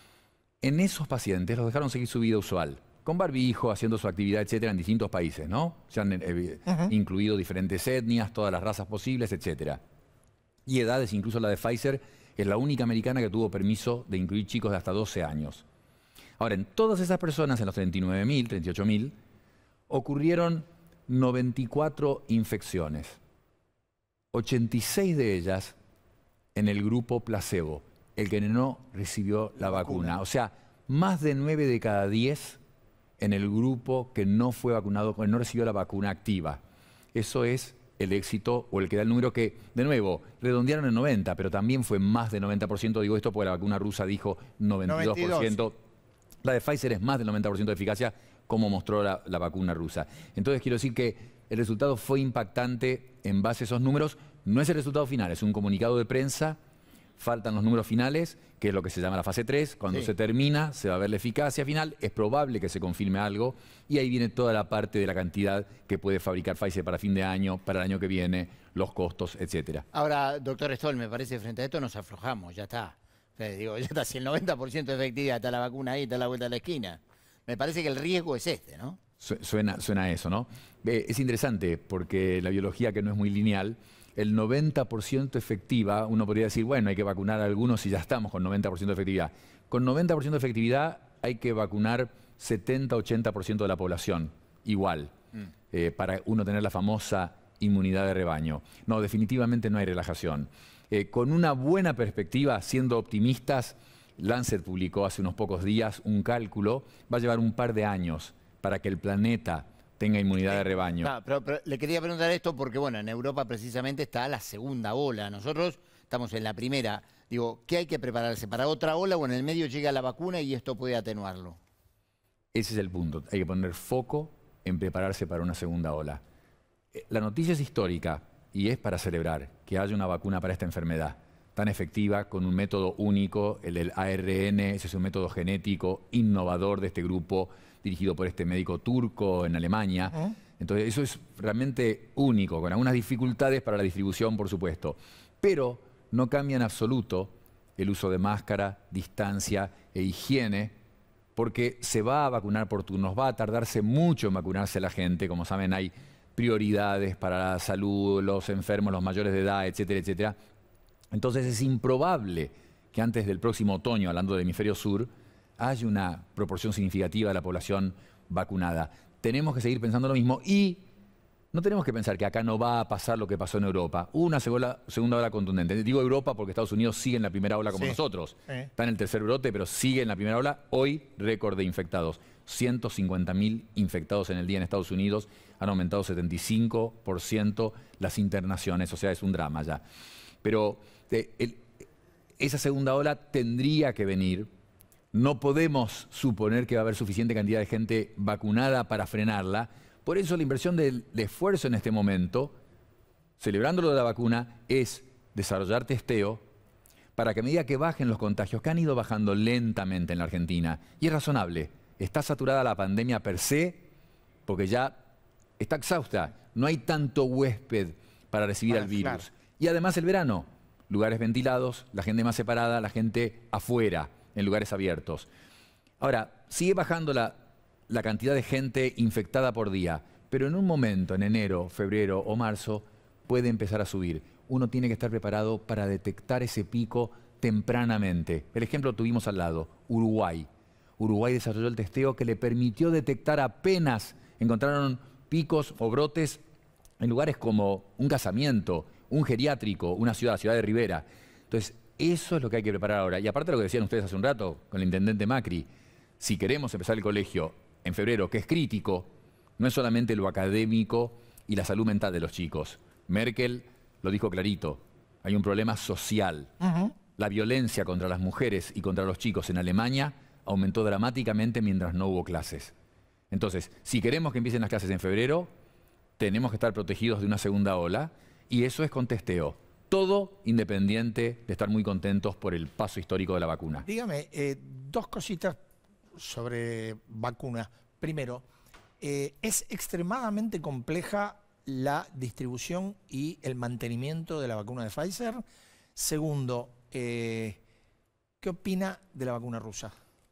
Speaker 9: en esos pacientes los dejaron seguir su vida usual, con barbijo, haciendo su actividad, etcétera, en distintos países, ¿no? Se han eh, uh-huh. incluido diferentes etnias, todas las razas posibles, etcétera. Y edades, incluso la de Pfizer, es la única americana que tuvo permiso de incluir chicos de hasta doce años. Ahora, en todas esas personas, en los treinta y nueve mil, treinta y ocho mil, ocurrieron noventa y cuatro infecciones. ochenta y seis de ellas en el grupo placebo, el que no recibió la vacuna. O sea, más de nueve de cada diez en el grupo que no fue vacunado, que no recibió la vacuna activa. Eso es el éxito, o el que da el número que, de nuevo, redondearon en noventa, pero también fue más del noventa por ciento, digo esto porque la vacuna rusa dijo noventa y dos por ciento. noventa y dos. La de Pfizer es más del noventa por ciento de eficacia, como mostró la, la vacuna rusa. Entonces quiero decir que el resultado fue impactante en base a esos números. No es el resultado final, es un comunicado de prensa. Faltan los números finales, que es lo que se llama la fase tres. Cuando sí. se termina, se va a ver la eficacia final. Es probable que se confirme algo. Y ahí viene toda la parte de la cantidad que puede fabricar Pfizer para fin de año, para el año que viene, los costos, etcétera.
Speaker 2: Ahora, doctor Stoll, me parece que frente a esto nos aflojamos, ya está. O sea, digo, ya está, si el noventa por ciento de efectividad está la vacuna ahí, está a la vuelta de la esquina. Me parece que el riesgo es este, ¿no?
Speaker 9: Suena, suena a eso, ¿no? Eh, es interesante porque la biología, que no es muy lineal, el noventa por ciento efectiva, uno podría decir, bueno, hay que vacunar a algunos y ya estamos con noventa por ciento de efectividad. Con noventa por ciento de efectividad hay que vacunar setenta a ochenta por ciento de la población, igual, mm. eh, para uno tener la famosa inmunidad de rebaño. No, definitivamente no hay relajación. Eh, con una buena perspectiva, siendo optimistas, Lancet publicó hace unos pocos días un cálculo, va a llevar un par de años para que el planeta tenga inmunidad de rebaño.
Speaker 2: No, pero, pero le quería preguntar esto porque, bueno, en Europa precisamente está la segunda ola. Nosotros estamos en la primera. Digo, ¿qué hay que prepararse? ¿Para otra ola o en el medio llega la vacuna y esto puede atenuarlo?
Speaker 9: Ese es el punto. Hay que poner foco en prepararse para una segunda ola. La noticia es histórica y es para celebrar que haya una vacuna para esta enfermedad tan efectiva, con un método único, el del A R N. Ese es un método genético innovador de este grupo, dirigido por este médico turco en Alemania. ¿Eh? Entonces, eso es realmente único, con algunas dificultades para la distribución, por supuesto. Pero no cambia en absoluto el uso de máscara, distancia e higiene, porque se va a vacunar por turnos. Va a tardarse mucho en vacunarse la gente. Como saben, hay prioridades para la salud, los enfermos, los mayores de edad, etcétera, etcétera. Entonces, es improbable que antes del próximo otoño, hablando del hemisferio sur, haya una proporción significativa de la población vacunada. Tenemos que seguir pensando lo mismo y no tenemos que pensar que acá no va a pasar lo que pasó en Europa. Hubo una segunda, segunda ola contundente. Digo Europa porque Estados Unidos sigue en la primera ola como sí. nosotros. Eh. Está en el tercer brote, pero sigue en la primera ola. Hoy, récord de infectados. ciento cincuenta mil infectados en el día en Estados Unidos. Han aumentado setenta y cinco por ciento las internaciones. O sea, es un drama ya. Pero eh, el, esa segunda ola tendría que venir. No podemos suponer que va a haber suficiente cantidad de gente vacunada para frenarla. Por eso la inversión de, de esfuerzo en este momento, celebrando lo de la vacuna, es desarrollar testeo para que a medida que bajen los contagios, que han ido bajando lentamente en la Argentina, y es razonable, está saturada la pandemia per se, porque ya está exhausta, no hay tanto huésped para recibir al virus. Claro. Y además el verano, lugares ventilados, la gente más separada, la gente afuera, en lugares abiertos. Ahora, sigue bajando la, la cantidad de gente infectada por día, pero en un momento, en enero, febrero o marzo, puede empezar a subir. Uno tiene que estar preparado para detectar ese pico tempranamente. El ejemplo lo tuvimos al lado, Uruguay. Uruguay desarrolló el testeo que le permitió detectar apenas, encontraron picos o brotes en lugares como un casamiento, un geriátrico, una ciudad, la ciudad de Rivera. Entonces, eso es lo que hay que preparar ahora. Y aparte de lo que decían ustedes hace un rato con el intendente Macri, si queremos empezar el colegio en febrero, que es crítico, no es solamente lo académico y la salud mental de los chicos. Merkel lo dijo clarito, hay un problema social. Uh-huh. La violencia contra las mujeres y contra los chicos en Alemania aumentó dramáticamente mientras no hubo clases. Entonces, si queremos que empiecen las clases en febrero, tenemos que estar protegidos de una segunda ola, y eso es con testeo. Todo independiente de estar muy contentos por el paso histórico de la vacuna.
Speaker 1: Dígame, eh, dos cositas sobre vacuna. Primero, eh, es extremadamente compleja la distribución y el mantenimiento de la vacuna de Pfizer. Segundo, eh, ¿qué opina de la vacuna rusa?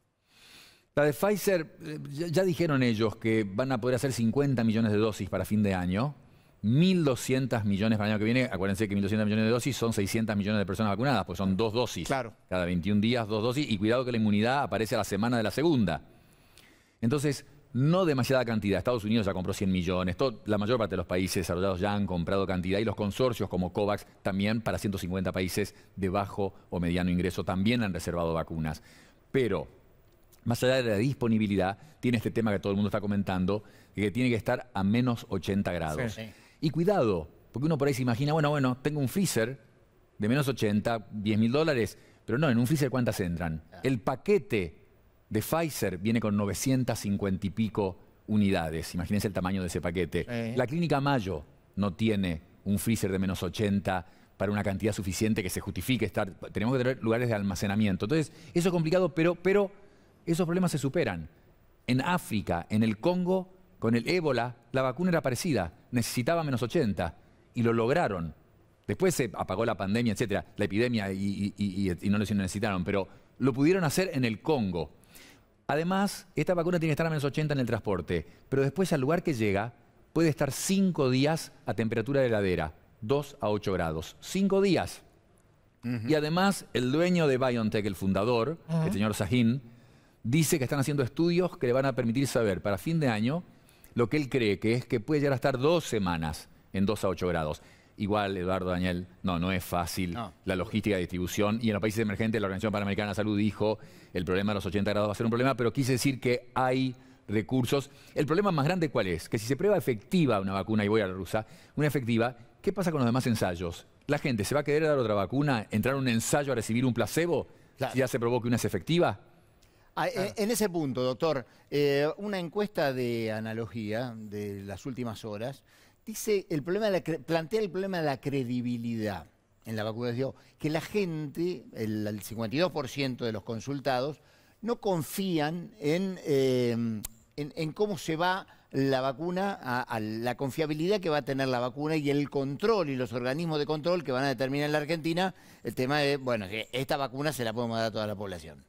Speaker 9: La de Pfizer, ya, ya dijeron ellos que van a poder hacer cincuenta millones de dosis para fin de año. mil doscientos millones para el año que viene. Acuérdense que mil doscientos millones de dosis son seiscientos millones de personas vacunadas, pues son dos dosis. Claro. Cada veintiún días, dos dosis. Y cuidado que la inmunidad aparece a la semana de la segunda. Entonces, no demasiada cantidad. Estados Unidos ya compró cien millones. Todo, la mayor parte de los países desarrollados ya han comprado cantidad. Y los consorcios como COVAX también para ciento cincuenta países de bajo o mediano ingreso también han reservado vacunas. Pero, más allá de la disponibilidad, tiene este tema que todo el mundo está comentando, que tiene que estar a menos ochenta grados. Sí, sí. Y cuidado, porque uno por ahí se imagina, bueno, bueno, tengo un freezer de menos ochenta, diez mil dólares, pero no, en un freezer ¿cuántas entran? El paquete de Pfizer viene con novecientas cincuenta y pico unidades, imagínense el tamaño de ese paquete. Eh. La Clínica Mayo no tiene un freezer de menos ochenta para una cantidad suficiente que se justifique estar, tenemos que tener lugares de almacenamiento. Entonces, eso es complicado, pero, pero esos problemas se superan. En África, en el Congo, con el ébola, la vacuna era parecida, necesitaba menos ochenta y lo lograron. Después se apagó la pandemia, etcétera, la epidemia y, y, y, y no lo necesitaron, pero lo pudieron hacer en el Congo. Además, esta vacuna tiene que estar a menos ochenta en el transporte, pero después al lugar que llega puede estar cinco días a temperatura de heladera, dos a ocho grados. Cinco días. Uh-huh. Y además, el dueño de BioNTech, el fundador, uh-huh. el señor Sahin, dice que están haciendo estudios que le van a permitir saber para fin de año lo que él cree que es que puede llegar a estar dos semanas en dos a ocho grados. Igual, Eduardo, Daniel, no, no es fácil
Speaker 2: no.
Speaker 9: la logística de distribución. Y en los países emergentes la Organización Panamericana de la Salud dijo el problema de los ochenta grados va a ser un problema, pero quise decir que hay recursos. El problema más grande, ¿cuál es? Que si se prueba efectiva una vacuna, y voy a la rusa, una efectiva, ¿qué pasa con los demás ensayos? ¿La gente se va a querer dar otra vacuna, entrar a un ensayo a recibir un placebo,
Speaker 2: Claro.
Speaker 9: si ya se probó que una es efectiva?
Speaker 2: Ah, en, en ese punto, doctor, eh, una encuesta de analogía de las últimas horas dice el problema de la, cre- plantea el problema de la credibilidad en la vacunación, que la gente, el, el cincuenta y dos por ciento de los consultados, no confían en, eh, en, en cómo se va la vacuna, a, a la confiabilidad que va a tener la vacuna y el control y los organismos de control que van a determinar en la Argentina el tema de, bueno, que esta vacuna se la podemos dar a toda la población.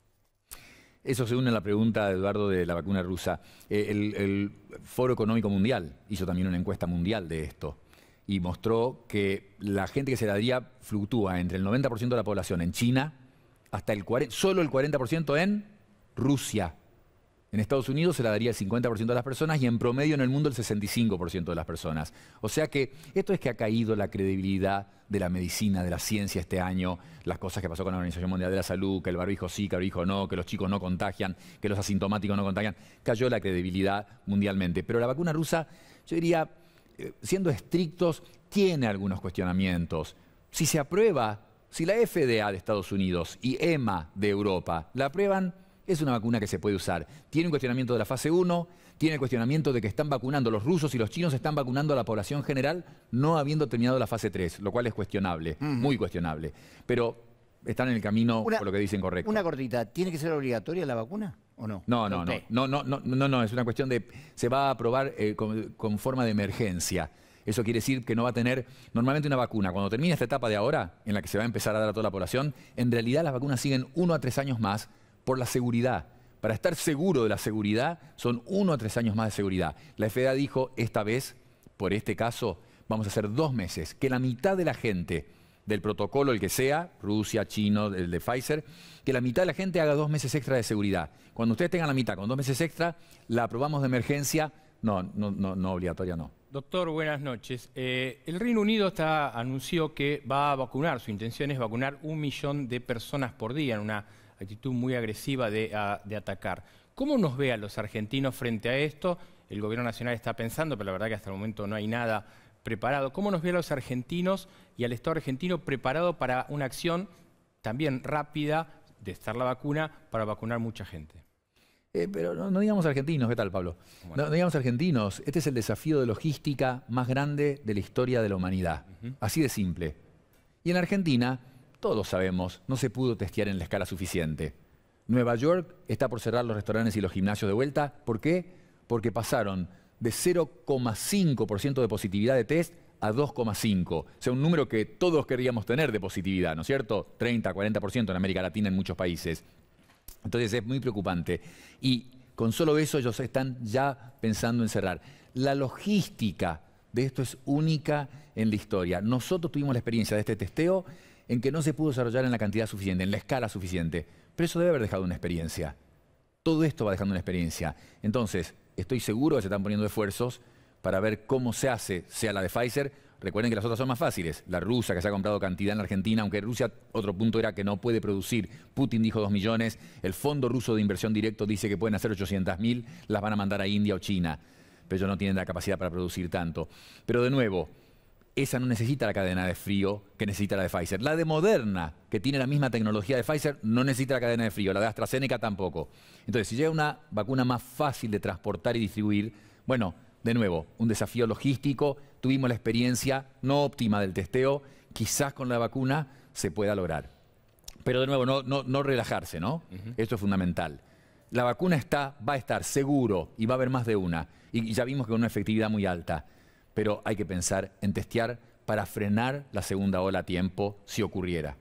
Speaker 9: Eso se une a la pregunta de Eduardo de la vacuna rusa. Eh, el, el Foro Económico Mundial hizo también una encuesta mundial de esto y mostró que la gente que se la daría fluctúa entre el noventa por ciento de la población en China hasta el cuarenta por ciento, solo el cuarenta por ciento en Rusia. En Estados Unidos se la daría el cincuenta por ciento de las personas y en promedio en el mundo el sesenta y cinco por ciento de las personas. O sea que esto es que ha caído la credibilidad de la medicina, de la ciencia este año, las cosas que pasó con la Organización Mundial de la Salud, que el barbijo sí, que el barbijo no, que los chicos no contagian, que los asintomáticos no contagian, cayó la credibilidad mundialmente. Pero la vacuna rusa, yo diría, eh, siendo estrictos, tiene algunos cuestionamientos. Si se aprueba, si la F D A de Estados Unidos y EMA de Europa la aprueban, es una vacuna que se puede usar. Tiene un cuestionamiento de la fase uno, tiene el cuestionamiento de que están vacunando, los rusos y los chinos están vacunando a la población general no habiendo terminado la fase tres, lo cual es cuestionable, mm. muy cuestionable. Pero están en el camino
Speaker 2: una,
Speaker 9: por lo que dicen correcto.
Speaker 2: Una cortita, ¿tiene que ser obligatoria la vacuna o no?
Speaker 9: No, no, no, no, no, no, no, no, es una cuestión de, se va a aprobar eh, con, con forma de emergencia. Eso quiere decir que no va a tener, normalmente una vacuna, cuando termine esta etapa de ahora, en la que se va a empezar a dar a toda la población, en realidad las vacunas siguen uno a tres años más por la seguridad. Para estar seguro de la seguridad, son uno a tres años más de seguridad. La F D A dijo, esta vez, por este caso, vamos a hacer dos meses, que la mitad de la gente del protocolo, el que sea, Rusia, chino, el de Pfizer, que la mitad de la gente haga dos meses extra de seguridad. Cuando ustedes tengan la mitad con dos meses extra, la aprobamos de emergencia, no, no, no, no obligatoria no.
Speaker 3: Doctor, buenas noches. Eh, el Reino Unido está, anunció que va a vacunar, su intención es vacunar un millón de personas por día en una actitud muy agresiva de, a, de atacar. ¿Cómo nos ve a los argentinos frente a esto? El gobierno nacional está pensando, pero la verdad que hasta el momento no hay nada preparado. ¿Cómo nos ve a los argentinos y al Estado argentino preparado para una acción también rápida de estar la vacuna para vacunar mucha gente?
Speaker 9: Eh, pero no, no digamos argentinos, ¿qué tal, Pablo? Bueno. No, no digamos argentinos. Este es el desafío de logística más grande de la historia de la humanidad. Uh-huh. Así de simple. Y en Argentina, todos sabemos, no se pudo testear en la escala suficiente. Nueva York está por cerrar los restaurantes y los gimnasios de vuelta. ¿Por qué? Porque pasaron de cero coma cinco por ciento de positividad de test a dos coma cinco por ciento. O sea, un número que todos querríamos tener de positividad, ¿no es cierto? treinta, cuarenta por ciento en América Latina en muchos países. Entonces es muy preocupante. Y con solo eso ellos están ya pensando en cerrar. La logística de esto es única en la historia. Nosotros tuvimos la experiencia de este testeo en que no se pudo desarrollar en la cantidad suficiente, en la escala suficiente. Pero eso debe haber dejado una experiencia. Todo esto va dejando una experiencia. Entonces, estoy seguro que se están poniendo esfuerzos para ver cómo se hace, sea la de Pfizer. Recuerden que las otras son más fáciles. La rusa, que se ha comprado cantidad en la Argentina, aunque Rusia, otro punto era que no puede producir. Putin dijo dos millones. El Fondo Ruso de Inversión Directo dice que pueden hacer ochocientas mil, las van a mandar a India o China. Pero ellos no tienen la capacidad para producir tanto. Pero de nuevo, esa no necesita la cadena de frío que necesita la de Pfizer. La de Moderna, que tiene la misma tecnología de Pfizer, no necesita la cadena de frío. La de AstraZeneca tampoco. Entonces, si llega una vacuna más fácil de transportar y distribuir, bueno, de nuevo, un desafío logístico. Tuvimos la experiencia no óptima del testeo. Quizás con la vacuna se pueda lograr. Pero de nuevo, no, no, no relajarse, ¿no? Uh-huh. Esto es fundamental. La vacuna está, va a estar seguro y va a haber más de una. Y ya vimos que con una efectividad muy alta. Pero hay que pensar en testear para frenar la segunda ola a tiempo si ocurriera.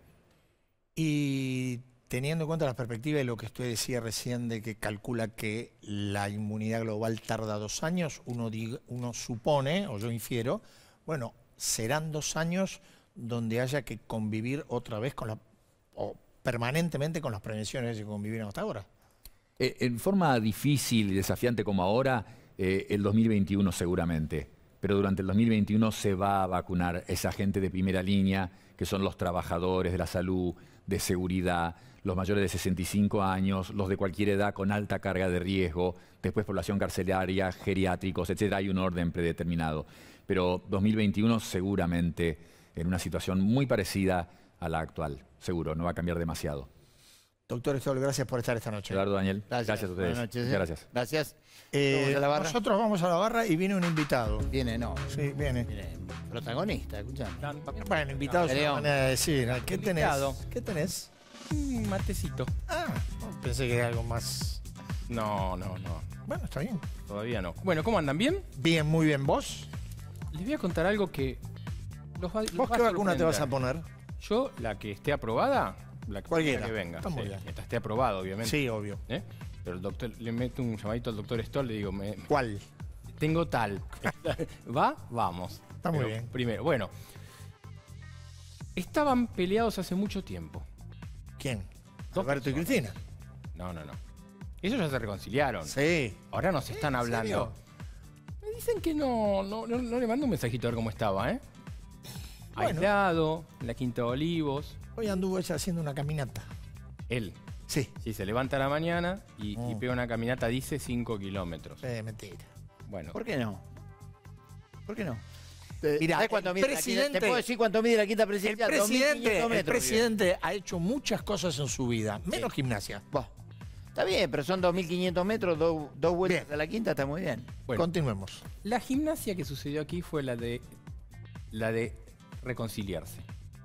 Speaker 1: Y teniendo en cuenta la perspectiva de lo que usted decía recién de que calcula que la inmunidad global tarda dos años, uno, diga, uno supone, o yo infiero, bueno, serán dos años donde haya que convivir otra vez con la, o permanentemente con las prevenciones que convivieron hasta ahora.
Speaker 9: Eh, en forma difícil y desafiante como ahora, eh, el dos mil veintiuno seguramente. Pero durante el dos mil veintiuno se va a vacunar esa gente de primera línea, que son los trabajadores de la salud, de seguridad, los mayores de sesenta y cinco años, los de cualquier edad con alta carga de riesgo, después población carcelaria, geriátricos, etcétera. Hay un orden predeterminado. Pero dos mil veintiuno seguramente en una situación muy parecida a la actual. Seguro, no va a cambiar demasiado.
Speaker 1: Doctor Stoll, gracias por estar esta noche.
Speaker 9: Eduardo, Daniel,
Speaker 2: Gracias,
Speaker 9: gracias a ustedes.
Speaker 2: Buenas noches.
Speaker 9: Muchas gracias.
Speaker 2: Gracias.
Speaker 1: Eh,
Speaker 2: ¿Vamos a la barra?
Speaker 1: Nosotros vamos a la barra y viene un invitado.
Speaker 2: Viene, no.
Speaker 1: Sí, viene.
Speaker 2: Viene protagonista, escuchame.
Speaker 1: Bueno, invitado es una
Speaker 2: León.
Speaker 1: manera de decir. ¿Qué tenés?
Speaker 3: Invitado.
Speaker 1: ¿Qué tenés?
Speaker 3: Un matecito.
Speaker 1: Ah, pensé que era algo más...
Speaker 3: No, no, no.
Speaker 1: Bueno, está bien.
Speaker 3: Todavía no. Bueno, ¿cómo andan? ¿Bien?
Speaker 1: Bien, muy bien. ¿Vos?
Speaker 3: Les voy a contar algo que los va, los
Speaker 1: ¿Vos
Speaker 3: va
Speaker 1: qué
Speaker 3: a
Speaker 1: vacuna te vas a
Speaker 3: sorprender.
Speaker 1: poner?
Speaker 3: Yo, la que esté aprobada, la que,
Speaker 1: Cualquiera.
Speaker 3: que venga.
Speaker 1: Está muy
Speaker 3: sí,
Speaker 1: bien.
Speaker 3: mientras esté aprobada, obviamente.
Speaker 1: Sí, obvio.
Speaker 3: ¿Eh? Pero el doctor, le meto un llamadito al doctor Stoll, le digo, me,
Speaker 1: ¿Cuál?
Speaker 3: tengo tal. ¿Va? Vamos.
Speaker 1: Está muy
Speaker 3: Pero
Speaker 1: bien.
Speaker 3: Primero, bueno. Estaban peleados hace mucho tiempo.
Speaker 1: ¿Quién?
Speaker 3: Dos
Speaker 1: Alberto y
Speaker 3: personas.
Speaker 1: Cristina.
Speaker 3: No, no, no. Ellos ya se reconciliaron.
Speaker 1: Sí.
Speaker 3: Ahora nos están
Speaker 1: ¿En
Speaker 3: hablando.
Speaker 1: serio?
Speaker 3: Me dicen que no, no, no, no le mando un mensajito a ver cómo estaba, ¿eh?
Speaker 1: Bueno.
Speaker 3: Aislado, en la Quinta de Olivos.
Speaker 1: Hoy anduvo ella haciendo una caminata.
Speaker 3: Él.
Speaker 1: Sí.
Speaker 3: Sí, se levanta a la mañana y,
Speaker 1: Mm.
Speaker 3: y pega una caminata, dice, cinco kilómetros.
Speaker 1: Eh, mentira.
Speaker 3: Bueno,
Speaker 2: ¿Por qué no? ¿Por qué no?
Speaker 1: Mirá,
Speaker 2: ¿Sabés cuánto
Speaker 1: el
Speaker 2: mide la quinta?
Speaker 1: presidente-
Speaker 2: ¿Te puedo decir cuánto mide la quinta
Speaker 1: El
Speaker 2: presidencial?
Speaker 1: presidente,
Speaker 2: dos mil quinientos
Speaker 1: el
Speaker 2: metros,
Speaker 1: presidente ha hecho muchas cosas en su vida, menos gimnasia.
Speaker 2: Buah. Está bien, pero son dos mil quinientos metros, dos, dos vueltas
Speaker 1: Bien.
Speaker 2: a la quinta, está muy bien.
Speaker 3: bueno,
Speaker 1: Continuemos.
Speaker 3: la gimnasia que sucedió aquí fue la de la de reconciliarse.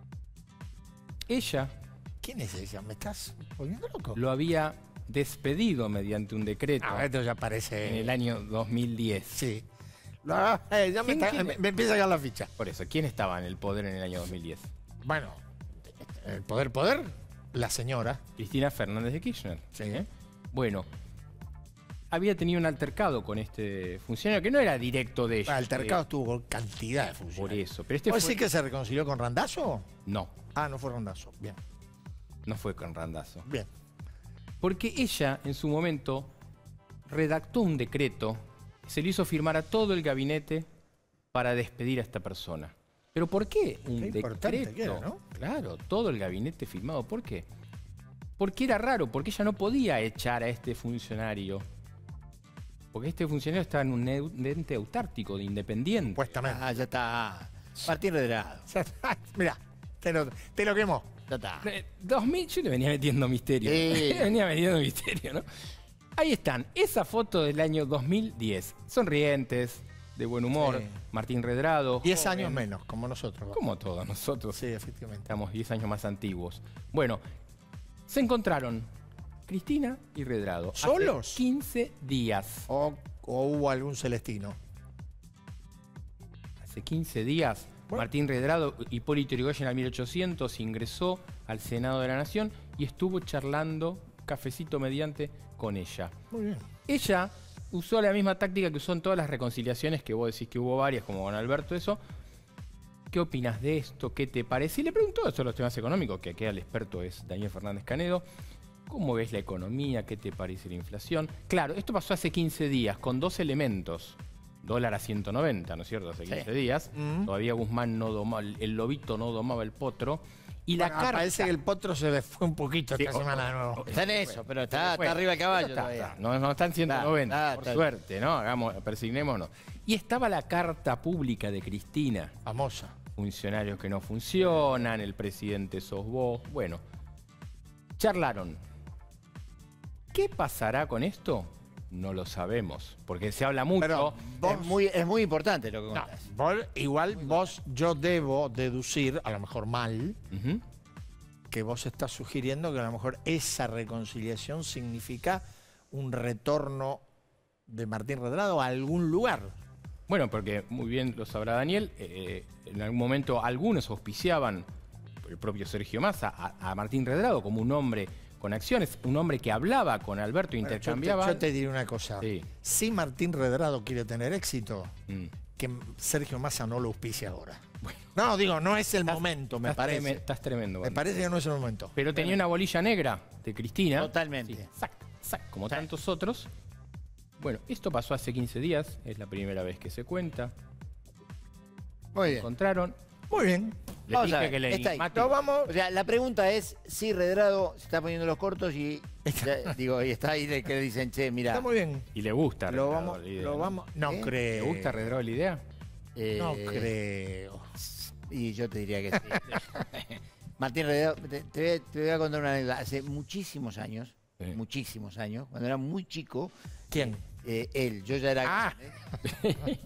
Speaker 3: Ella
Speaker 1: ¿Quién es ella? ¿Me estás volviendo loco?
Speaker 3: lo había despedido mediante un decreto
Speaker 1: Ah, esto ya parece...
Speaker 3: en el año dos mil diez.
Speaker 1: Sí. Lo- ah, eh, ya me,
Speaker 3: ¿Quién
Speaker 1: está-
Speaker 3: quiere?
Speaker 1: me- me empieza a caer la ficha.
Speaker 3: Por eso, ¿quién estaba en el poder en el año dos mil diez?
Speaker 1: Bueno, el poder, poder, la señora.
Speaker 3: Cristina Fernández de Kirchner.
Speaker 1: Sí.
Speaker 3: ¿eh? Bueno, había tenido un altercado con este funcionario que no era directo de ella.
Speaker 1: Altercado estuvo con cantidad de
Speaker 3: Por
Speaker 1: funcionarios.
Speaker 3: eso. Pero este
Speaker 1: ¿Vos
Speaker 3: fue...
Speaker 1: decís que se reconcilió con Randazzo?
Speaker 3: No,
Speaker 1: Ah, no fue Randazzo. Bien,
Speaker 3: no fue con Randazzo.
Speaker 1: bien.
Speaker 3: Porque ella, en su momento, redactó un decreto, se le hizo firmar a todo el gabinete para despedir a esta persona. ¿Pero por qué un
Speaker 1: Qué importante
Speaker 3: decreto?
Speaker 1: que era, ¿no?
Speaker 3: Claro, todo el gabinete firmado. ¿Por qué? Porque era raro, porque ella no podía echar a este funcionario. Porque este funcionario estaba en un eu- un ente autártico, de independiente.
Speaker 1: Supuestamente.
Speaker 2: Ah, ya está. Martín Redrado.
Speaker 1: Mirá, te lo, te lo quemó.
Speaker 2: Ya está.
Speaker 3: Eh, dos mil, yo le venía metiendo misterio.
Speaker 2: Sí.
Speaker 3: Le venía metiendo misterio, ¿no? Ahí están, esa foto del año dos mil diez. Sonrientes, de buen humor,
Speaker 1: Sí.
Speaker 3: Martín Redrado.
Speaker 1: Diez
Speaker 3: joven,
Speaker 1: años menos, como nosotros.
Speaker 3: Como todos nosotros.
Speaker 1: Sí, efectivamente.
Speaker 3: Estamos diez años más antiguos. Bueno, se encontraron Cristina y Redrado. hace
Speaker 1: ¿Solos?
Speaker 3: quince días.
Speaker 1: O, o hubo algún celestino.
Speaker 3: Hace quince días,
Speaker 1: Bueno.
Speaker 3: Martín Redrado, Hipólito Yrigoyen al mil ochocientos, ingresó al Senado de la Nación y estuvo charlando, cafecito mediante, con ella.
Speaker 1: Muy bien.
Speaker 3: Ella usó la misma táctica que usó en todas las reconciliaciones, que vos decís que hubo varias, como con Alberto, eso. ¿Qué opinas de esto? ¿Qué te parece? Y le preguntó sobre los temas económicos, que aquí el experto es Daniel Fernández Canedo. ¿Cómo ves la economía? ¿Qué te parece la inflación? Claro, esto pasó hace quince días, con dos elementos. Dólar a ciento noventa, ¿no es cierto? Hace quince días.
Speaker 1: Mm.
Speaker 3: Todavía Guzmán no domaba, el lobito no domaba el potro. Y la
Speaker 1: Bueno,
Speaker 3: carta...
Speaker 1: parece que el potro se le fue un poquito
Speaker 3: Sí,
Speaker 1: esta
Speaker 3: o-
Speaker 1: semana de
Speaker 3: o-
Speaker 1: nuevo.
Speaker 3: o-
Speaker 2: Está en eso, pero está,
Speaker 3: Bueno,
Speaker 2: está arriba el caballo
Speaker 3: está,
Speaker 2: todavía.
Speaker 3: está. No, no están ciento noventa,
Speaker 2: Está, está,
Speaker 3: por
Speaker 2: está.
Speaker 3: suerte, ¿no? Hagamos, persignémonos. Y estaba la carta pública de Cristina.
Speaker 1: Famosa.
Speaker 3: Funcionarios que no funcionan, el presidente sos vos. Bueno, charlaron. ¿Qué pasará con esto? No lo sabemos, porque se habla mucho.
Speaker 1: Pero vos,
Speaker 2: Es muy, es muy importante lo que
Speaker 1: no,
Speaker 2: contás.
Speaker 1: vos- igual vos, yo debo deducir, a lo mejor mal,
Speaker 3: Ujú.
Speaker 1: que vos estás sugiriendo que a lo mejor esa reconciliación significa un retorno de Martín Redrado a algún lugar.
Speaker 3: Bueno, porque muy bien lo sabrá Daniel, eh, en algún momento algunos auspiciaban, el propio Sergio Massa, a, a Martín Redrado como un hombre con acciones, un hombre que hablaba con Alberto,
Speaker 1: Bueno, yo te-
Speaker 3: intercambiaba.
Speaker 1: yo, te, diré una cosa.
Speaker 3: Sí.
Speaker 1: Si Martín Redrado quiere tener éxito,
Speaker 3: Mm.
Speaker 1: que Sergio Massa no lo auspicie ahora. No, digo, no es el momento, me
Speaker 3: Estás
Speaker 1: parece.
Speaker 3: treme- estás tremendo.
Speaker 1: Me
Speaker 3: Bandy.
Speaker 1: parece que no es el momento.
Speaker 3: Pero tenía una bolilla negra de Cristina.
Speaker 2: Totalmente.
Speaker 3: Sí, exacto, Exacto, como tantos otros. Bueno, esto pasó hace quince días, es la primera vez que se cuenta.
Speaker 2: Muy bien.
Speaker 3: Encontraron.
Speaker 1: Muy bien.
Speaker 3: Le
Speaker 2: Vamos
Speaker 3: dije
Speaker 2: a ver,
Speaker 3: que el
Speaker 2: está ahí.
Speaker 3: enigmático-
Speaker 1: No, vamos.
Speaker 2: O sea, la pregunta es si Redrado se está poniendo los cortos y ya, digo, y está ahí de que le dicen, che, mira.
Speaker 1: Está muy bien.
Speaker 3: Y le gusta
Speaker 1: Lo
Speaker 3: Redrado
Speaker 1: vamos,
Speaker 3: la idea,
Speaker 1: lo
Speaker 3: ¿no?
Speaker 1: vamos. No
Speaker 2: ¿Eh?
Speaker 1: creo.
Speaker 3: ¿Le gusta Redrado la idea?
Speaker 1: No
Speaker 2: Eh,
Speaker 1: creo.
Speaker 2: Y yo te diría que sí. Martín Redrado, te, te voy a, te voy a contar una anécdota. Hace muchísimos años,
Speaker 3: Sí.
Speaker 2: muchísimos años, cuando era muy chico,
Speaker 1: ¿Quién?
Speaker 2: eh, él, yo ya era
Speaker 1: Ah.
Speaker 2: grande,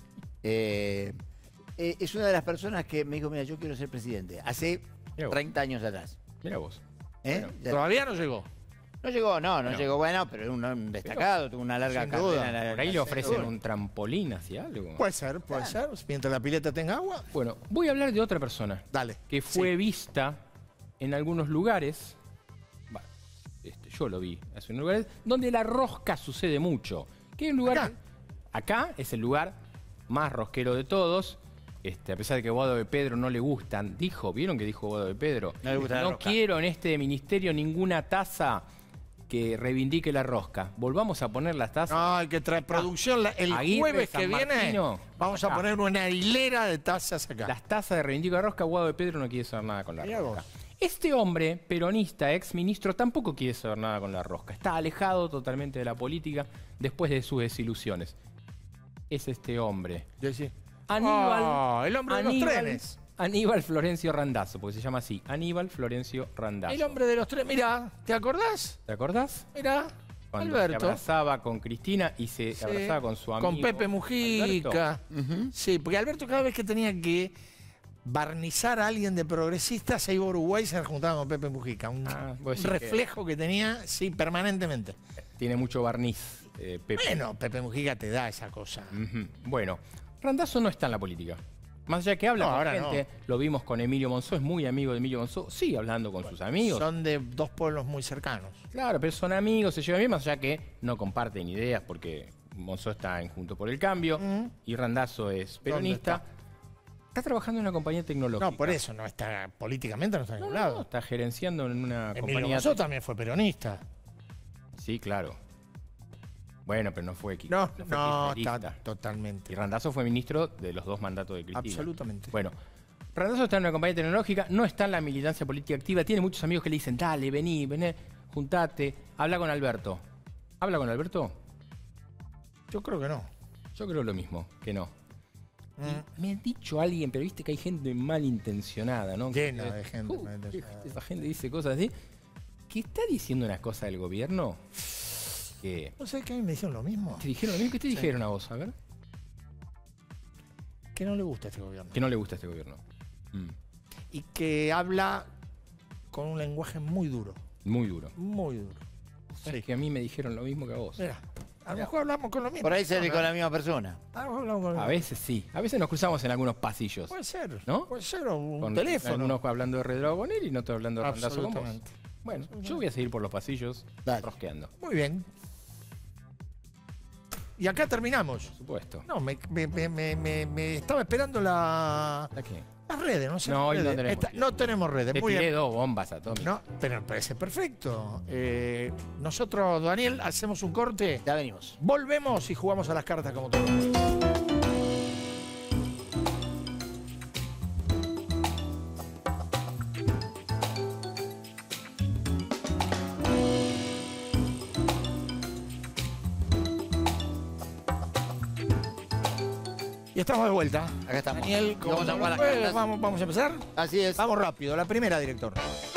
Speaker 2: eh, eh, es una de las personas que me dijo, mira, yo quiero ser presidente. Hace
Speaker 3: Mirá vos.
Speaker 2: treinta años atrás.
Speaker 3: Mira vos.
Speaker 2: ¿Eh? Ya-
Speaker 1: Todavía no llegó.
Speaker 2: no llegó, no, no
Speaker 3: No.
Speaker 2: llegó, bueno, pero es un, un destacado, tuvo una larga
Speaker 1: Sin
Speaker 2: carrera.
Speaker 1: duda.
Speaker 2: en la-
Speaker 3: Por ahí
Speaker 2: en
Speaker 3: le
Speaker 2: la-
Speaker 3: ofrecen un trampolín hacia algo.
Speaker 1: Puede ser, puede ser. Mientras la pileta tenga agua,
Speaker 3: Bueno, voy a hablar de otra persona
Speaker 1: dale.
Speaker 3: que fue vista en algunos lugares. Bueno, este, yo lo vi hace unos lugares donde la rosca sucede mucho. Que hay un lugar.
Speaker 1: Acá.
Speaker 3: Acá es el lugar más rosquero de todos. Este, a pesar de que Guado de Pedro no le gustan, dijo, ¿vieron que dijo Guado de Pedro?
Speaker 2: No le gusta la
Speaker 3: No
Speaker 2: rosca.
Speaker 3: quiero en este ministerio ninguna taza que reivindique la rosca. Volvamos a poner las tazas.
Speaker 1: No, hay que traer producción. La- El
Speaker 3: Aguirre,
Speaker 1: jueves
Speaker 3: San
Speaker 1: que viene
Speaker 3: Martino.
Speaker 1: vamos a
Speaker 3: Acá.
Speaker 1: poner una hilera de tazas acá.
Speaker 3: Las tazas de reivindico la rosca, Guado de Pedro no quiere saber nada con la
Speaker 1: Mirá
Speaker 3: rosca.
Speaker 1: vos.
Speaker 3: Este hombre, peronista, ex ministro, tampoco quiere saber nada con la rosca. Está alejado totalmente de la política después de sus desilusiones. Es este hombre.
Speaker 1: Yo sí.
Speaker 3: Aníbal.
Speaker 1: Oh, el hombre de los
Speaker 3: Aníbal-
Speaker 1: trenes.
Speaker 3: Aníbal Florencio Randazzo, porque se llama así. Aníbal Florencio Randazzo.
Speaker 1: El hombre de los trenes. Mira, ¿te acordás?
Speaker 3: ¿Te acordás?
Speaker 1: Mira,
Speaker 3: Cuando se
Speaker 1: Alberto.
Speaker 3: abrazaba con Cristina y se
Speaker 1: Sí.
Speaker 3: abrazaba con su amigo.
Speaker 1: Con Pepe
Speaker 3: Alberto.
Speaker 1: Mujica. Sí, porque Alberto cada vez que tenía que barnizar a alguien de progresista se iba a Uruguay y se juntaba con Pepe Mujica. Un,
Speaker 3: Ah,
Speaker 1: un
Speaker 3: vos decís que-
Speaker 1: reflejo que... tenía, sí, permanentemente.
Speaker 3: Tiene mucho barniz, eh, Pepe.
Speaker 1: Bueno, Pepe Mujica te da esa cosa.
Speaker 3: Ujú. Bueno, Randazzo no está en la política. Más allá que habla
Speaker 1: No,
Speaker 3: con
Speaker 1: ahora
Speaker 3: gente, lo vimos con Emilio Monzó, es muy amigo de Emilio Monzó, sigue hablando con sus amigos.
Speaker 1: Son de dos pueblos muy cercanos.
Speaker 3: Claro, pero son amigos, se llevan bien, más allá que no comparten ideas porque Monzó está en Junto por el Cambio
Speaker 1: Mm.
Speaker 3: y Randazzo es peronista.
Speaker 1: está?
Speaker 3: Está trabajando en una compañía tecnológica.
Speaker 1: No, por eso no está, políticamente no está en
Speaker 3: No,
Speaker 1: ningún
Speaker 3: no,
Speaker 1: lado.
Speaker 3: está gerenciando en una
Speaker 1: Emilio
Speaker 3: compañía.
Speaker 1: Monzó también fue peronista.
Speaker 3: Sí, claro. Bueno, pero no fue qui-
Speaker 1: No,
Speaker 3: fue
Speaker 1: no,
Speaker 3: kirchnerista.
Speaker 1: está totalmente.
Speaker 3: Y Randazzo fue ministro de los dos mandatos de Cristina.
Speaker 1: Absolutamente.
Speaker 3: Bueno, Randazzo está en una compañía tecnológica, no está en la militancia política activa, tiene muchos amigos que le dicen, dale, vení, vení, juntate, habla con Alberto. ¿Habla con Alberto?
Speaker 1: Yo creo que no.
Speaker 3: Yo creo lo mismo, que no.
Speaker 1: Mm.
Speaker 3: Me ha dicho alguien, pero viste que hay gente malintencionada, ¿no?
Speaker 1: Llena
Speaker 3: Que-
Speaker 1: de gente
Speaker 3: Uh,
Speaker 1: malintencionada.
Speaker 3: Esa gente dice cosas así. ¿Que está diciendo una cosa del gobierno? Que...
Speaker 1: ¿No sé que a mí me dijeron lo mismo?
Speaker 3: ¿Te dijeron lo mismo? ¿Qué te dijeron a vos? A ver.
Speaker 1: Que no le gusta este gobierno.
Speaker 3: Que no le gusta este gobierno. Mm,
Speaker 1: Y que habla con un lenguaje muy duro.
Speaker 3: Muy duro.
Speaker 1: Muy duro.
Speaker 3: Es que a mí me dijeron lo mismo que a vos.
Speaker 1: Mira, a lo mejor hablamos con lo mismo.
Speaker 2: Por ahí se ve
Speaker 1: ¿no?
Speaker 2: con la misma persona.
Speaker 1: A lo mejor hablamos con lo
Speaker 3: A
Speaker 1: mismo.
Speaker 3: veces sí. A veces nos cruzamos en algunos pasillos.
Speaker 1: Puede ser.
Speaker 3: ¿No?
Speaker 1: Puede ser, o un
Speaker 3: Con
Speaker 1: teléfono.
Speaker 3: Algunos hablando de Redrado con él y no hablando de Randazzo con vos.
Speaker 1: Absolutamente.
Speaker 3: Bueno, yo voy a seguir por los pasillos
Speaker 1: Dale.
Speaker 3: rosqueando.
Speaker 1: Muy bien. Y acá terminamos.
Speaker 3: Por supuesto.
Speaker 1: No, me, me- me- me- me- me estaba esperando la,
Speaker 3: ¿Para qué?
Speaker 1: las redes, no sé.
Speaker 3: No, hoy no
Speaker 1: redes.
Speaker 3: tenemos
Speaker 1: Esta-
Speaker 3: tiempo.
Speaker 1: no tenemos redes.
Speaker 3: Te
Speaker 1: Muy
Speaker 3: tiré
Speaker 1: bien.
Speaker 3: dos bombas atómicas.
Speaker 1: No, pero me parece perfecto. Eh, nosotros, Daniel, hacemos un corte.
Speaker 2: Ya venimos.
Speaker 1: Volvemos y jugamos a las cartas como todos. Y estamos de vuelta.
Speaker 2: Acá estamos.
Speaker 1: Daniel,
Speaker 2: Y
Speaker 1: como
Speaker 2: vamos a jugar las
Speaker 1: fue,
Speaker 2: cartas.
Speaker 1: vamos, vamos a empezar.
Speaker 2: Así es.
Speaker 1: Vamos rápido. La primera, director.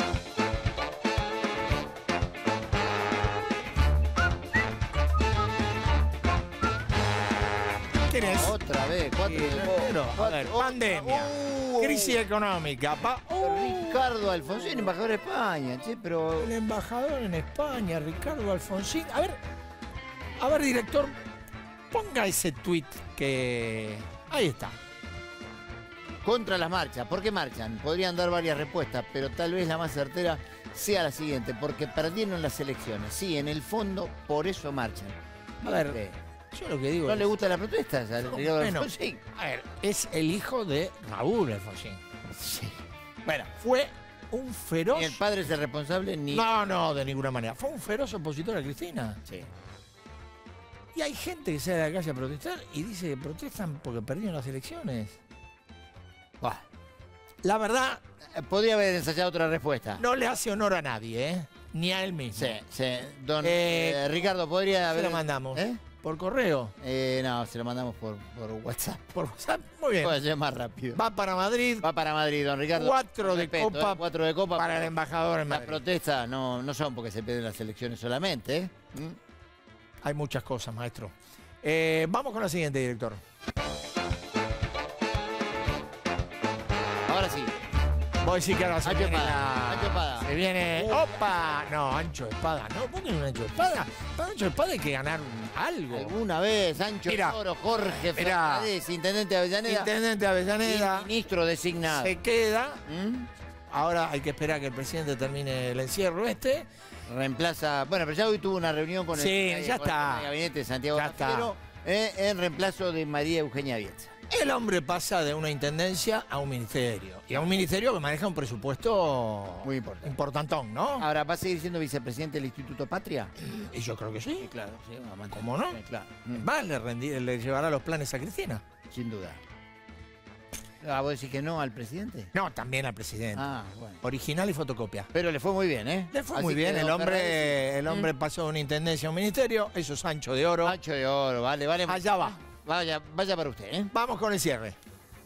Speaker 1: ¿Quién es?
Speaker 2: Otra vez, cuatro de
Speaker 1: Pero, a
Speaker 2: cuatro-
Speaker 1: ver,
Speaker 2: oh,
Speaker 1: pandemia,
Speaker 2: uh,
Speaker 1: crisis económica, pa- uh,
Speaker 2: Ricardo Alfonsín, embajador de España, che, pero
Speaker 1: el embajador en España, Ricardo Alfonsín. A ver, a ver, director, ponga ese tuit que... Ahí está.
Speaker 2: contra las marchas. ¿Por qué marchan? Podrían dar varias respuestas, pero tal vez la más certera sea la siguiente, porque perdieron las elecciones. Sí, en el fondo, por eso marchan.
Speaker 1: A ver,
Speaker 2: ¿Viste?
Speaker 1: yo lo que digo
Speaker 2: ¿No
Speaker 1: es...
Speaker 2: le gustan las protestas a
Speaker 1: No,
Speaker 2: Ricardo
Speaker 1: bueno,
Speaker 2: Alfonsín?
Speaker 1: a ver, es el hijo de Raúl Alfonsín.
Speaker 2: Sí.
Speaker 1: Bueno, fue un feroz...
Speaker 2: Ni el padre es el responsable, ni...
Speaker 1: No, no, de ninguna manera. Fue un feroz opositor a Cristina.
Speaker 2: Sí.
Speaker 1: Y hay gente que sale a la calle a protestar y dice que protestan porque perdieron las elecciones. Bah. La verdad...
Speaker 2: Podría haber ensayado otra respuesta.
Speaker 1: No le hace honor a nadie, ¿eh? Ni a él mismo.
Speaker 2: Sí, sí. Don
Speaker 1: Eh,
Speaker 2: eh, Ricardo, podría haber...
Speaker 1: Se lo mandamos.
Speaker 2: ¿Eh?
Speaker 1: ¿Por correo?
Speaker 2: Eh, no, se lo mandamos por, por WhatsApp.
Speaker 1: ¿Por WhatsApp? Muy bien.
Speaker 2: Puede ser más rápido.
Speaker 1: Va para Madrid.
Speaker 2: Va para Madrid, don Ricardo.
Speaker 1: Cuatro de
Speaker 2: Respeto,
Speaker 1: copa
Speaker 2: ¿eh? Cuatro de copa
Speaker 1: para el embajador en
Speaker 2: Las
Speaker 1: Madrid.
Speaker 2: protestas no, no son porque se pierden las elecciones solamente, ¿eh? ¿Mm?
Speaker 1: Hay muchas cosas, maestro. Eh, vamos con la siguiente, director.
Speaker 2: Ahora sí.
Speaker 1: Voy a decir que ahora se
Speaker 2: Ancho
Speaker 1: viene
Speaker 2: Espada,
Speaker 1: la...
Speaker 2: Ancho Espada.
Speaker 1: Se viene... ¡Opa! No, Ancho Espada. No, pongan un Ancho Espada. Para Ancho Espada hay que ganar un- algo.
Speaker 2: Alguna vez, Ancho
Speaker 1: Mirá.
Speaker 2: Toro, Jorge
Speaker 1: Mirá.
Speaker 2: Fernández, intendente de Avellaneda,
Speaker 1: Intendente de Avellaneda
Speaker 2: y ministro designado.
Speaker 1: se queda.
Speaker 2: ¿Mm?
Speaker 1: Ahora hay que esperar que el presidente termine el encierro este.
Speaker 2: Reemplaza... Bueno, pero ya hoy tuvo una reunión con el,
Speaker 1: Sí,
Speaker 2: con el
Speaker 1: ya está.
Speaker 2: gabinete de Santiago
Speaker 1: Ya está.
Speaker 2: Cafiero, eh, en reemplazo de María Eugenia Bielsa.
Speaker 1: El hombre pasa de una intendencia a un ministerio. Y a un ministerio que maneja un presupuesto
Speaker 2: Muy importante.
Speaker 1: importantón, ¿no?
Speaker 2: Ahora, ¿va a seguir siendo vicepresidente del Instituto Patria?
Speaker 1: Y yo creo que sí.
Speaker 2: Claro, sí, va a mantener.
Speaker 1: ¿Cómo no?
Speaker 2: Sí, claro.
Speaker 1: Es
Speaker 2: Mm,
Speaker 1: más, le, rendi- le llevará los planes a Cristina.
Speaker 2: sin duda. Ah, ¿vos decís que no al presidente?
Speaker 1: No, también al presidente.
Speaker 2: Ah, bueno.
Speaker 1: Original y fotocopia.
Speaker 2: Pero le fue muy bien, ¿eh?
Speaker 1: Le fue
Speaker 2: Así
Speaker 1: muy bien.
Speaker 2: que,
Speaker 1: El
Speaker 2: don
Speaker 1: hombre,
Speaker 2: Fernández,
Speaker 1: el hombre pasó de una intendencia a un ministerio. Eso es ancho de oro.
Speaker 2: Ancho de oro, vale, vale.
Speaker 1: Allá va.
Speaker 2: Vaya, vaya para usted, ¿eh?
Speaker 1: Vamos con el cierre.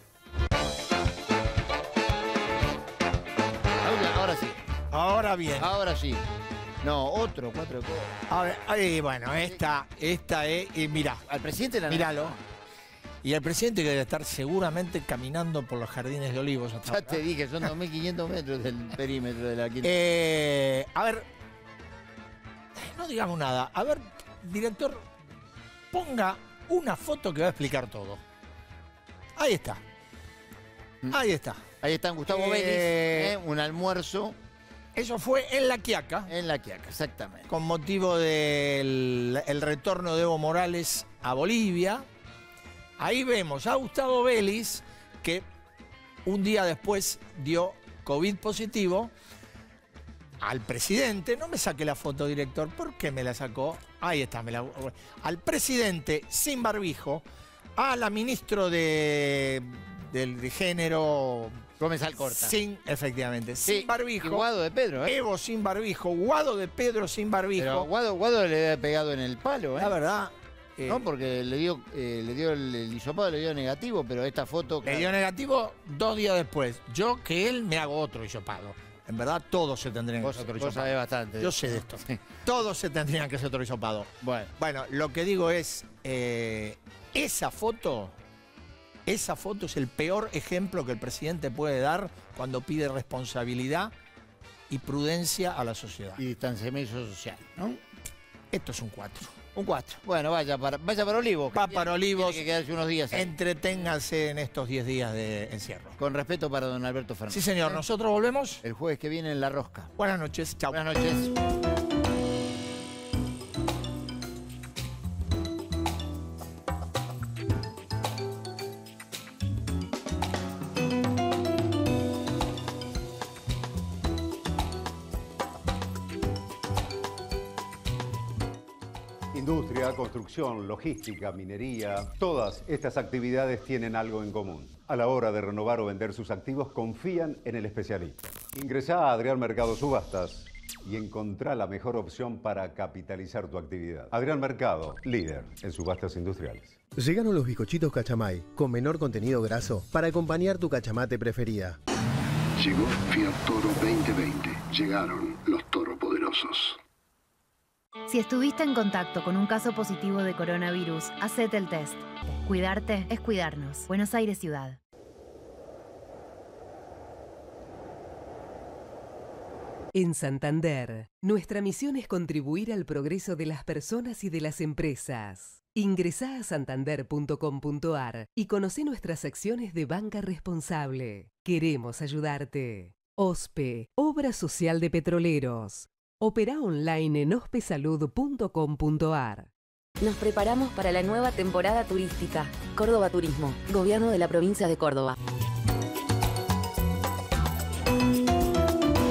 Speaker 2: Ahora, ahora sí,
Speaker 1: Ahora bien.
Speaker 2: ahora sí. No, otro, cuatro de copa.
Speaker 1: Ahora, ay, bueno, esta, esta es. Y mirá,
Speaker 2: Al presidente la
Speaker 1: míralo. Y el presidente que debe estar seguramente caminando por los jardines de Olivos hasta
Speaker 2: Ya
Speaker 1: ahora.
Speaker 2: te dije, son dos mil quinientos metros del perímetro de la quinta.
Speaker 1: Eh, a ver, no digamos nada. A ver, director, ponga una foto que va a explicar todo. Ahí está. Ahí está.
Speaker 2: Ahí está Gustavo
Speaker 1: Eh,
Speaker 2: Vélez, ¿eh? Un almuerzo
Speaker 1: Eso fue en La Quiaca,
Speaker 2: en La Quiaca, exactamente.
Speaker 1: con motivo del el retorno de Evo Morales a Bolivia. Ahí vemos a Gustavo Vélez, que un día después dio COVID positivo, al presidente. No me saque la foto, director. ¿Por qué me la sacó? Ahí está. Me la, al presidente sin barbijo, a la ministro de, del de género...
Speaker 2: Gómez Alcorta.
Speaker 1: Sin, efectivamente,
Speaker 2: Sí,
Speaker 1: sin barbijo.
Speaker 2: y Guado de Pedro, ¿eh?
Speaker 1: Evo sin barbijo, Guado de Pedro sin barbijo.
Speaker 2: Pero Guado, Guado le había pegado en el palo, ¿eh?
Speaker 1: La verdad, eh,
Speaker 2: No, porque le dio, eh, le dio el, el hisopado, le dio negativo, pero esta foto...
Speaker 1: le
Speaker 2: claro,
Speaker 1: dio negativo dos días después. Yo que él me hago otro hisopado. En verdad, todos se tendrían que
Speaker 2: Vos,
Speaker 1: hacer otro
Speaker 2: vos sabés
Speaker 1: hisopado.
Speaker 2: bastante.
Speaker 1: Yo sé de esto.
Speaker 2: Sí.
Speaker 1: Todos se tendrían que hacer otro hisopado.
Speaker 2: Bueno,
Speaker 1: Bueno, lo que digo es, eh, esa foto, esa foto es el peor ejemplo que el presidente puede dar cuando pide responsabilidad y prudencia a la sociedad.
Speaker 2: y distanciamiento social, ¿no?
Speaker 1: Esto es un cuatro.
Speaker 2: Un cuatro. Bueno, vaya para, vaya para Olivos. que
Speaker 1: Va
Speaker 2: tiene-
Speaker 1: para Olivos.
Speaker 2: Tiene que quedarse unos días ahí.
Speaker 1: Entreténganse en estos diez días de encierro.
Speaker 2: Con respeto para don Alberto
Speaker 1: Sí,
Speaker 2: Fernández.
Speaker 1: señor. Nosotros volvemos.
Speaker 2: El jueves que viene en La Rosca.
Speaker 1: Buenas noches. Chao.
Speaker 2: Buenas noches.
Speaker 10: Industria, construcción, logística, minería, todas estas actividades tienen algo en común. A la hora de renovar o vender sus activos, confían en el especialista. Ingresá a Adrián Mercado Subastas y encontrá la mejor opción para capitalizar tu actividad. Adrián Mercado, líder en subastas industriales.
Speaker 11: Llegaron los bizcochitos Cachamay, con menor contenido graso, para acompañar tu cachamate preferida.
Speaker 12: Llegó Fiat Toro veinte veinte. Llegaron los todopoderosos.
Speaker 13: Si estuviste en contacto con un caso positivo de coronavirus, hacete el test. Cuidarte es cuidarnos. Buenos Aires Ciudad.
Speaker 14: En Santander, nuestra misión es contribuir al progreso de las personas y de las empresas. Ingresá a santander punto com punto ar y conoce nuestras acciones de banca responsable. Queremos ayudarte. O S P E, Obra Social de Petroleros. Opera online en ospesalud punto com punto ar.
Speaker 15: Nos preparamos para la nueva temporada turística. Córdoba Turismo, Gobierno de la Provincia de Córdoba.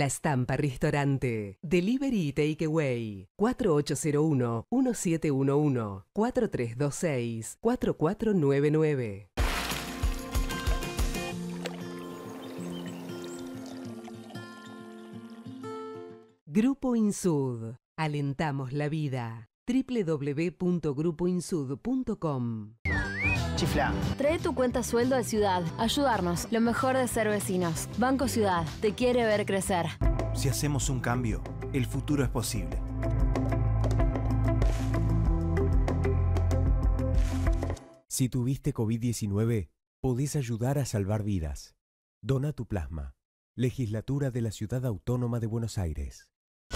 Speaker 14: La Estampa Restaurante. Delivery y Takeaway. cuatro ocho cero uno, uno siete uno uno, cuatro tres dos seis, cuatro cuatro nueve nueve. Grupo Insud. Alentamos la vida. doble u doble u doble u punto grupo insud punto com.
Speaker 16: Chifla. Trae tu cuenta sueldo de Ciudad. Ayudarnos. Lo mejor de ser vecinos. Banco Ciudad. Te quiere ver crecer.
Speaker 17: Si hacemos un cambio, el futuro es posible.
Speaker 18: Si tuviste COVID diecinueve, podés ayudar a salvar vidas. Dona tu plasma. Legislatura de la Ciudad Autónoma de Buenos Aires.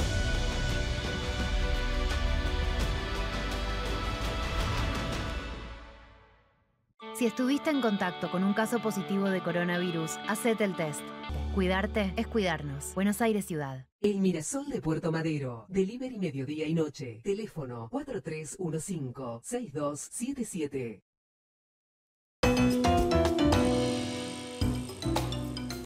Speaker 13: Si estuviste en contacto con un caso positivo de coronavirus, hacete el test. Cuidarte es cuidarnos. Buenos Aires Ciudad.
Speaker 14: El Mirasol de Puerto Madero. Delivery mediodía y noche. Teléfono cuatro tres uno cinco, seis dos siete siete.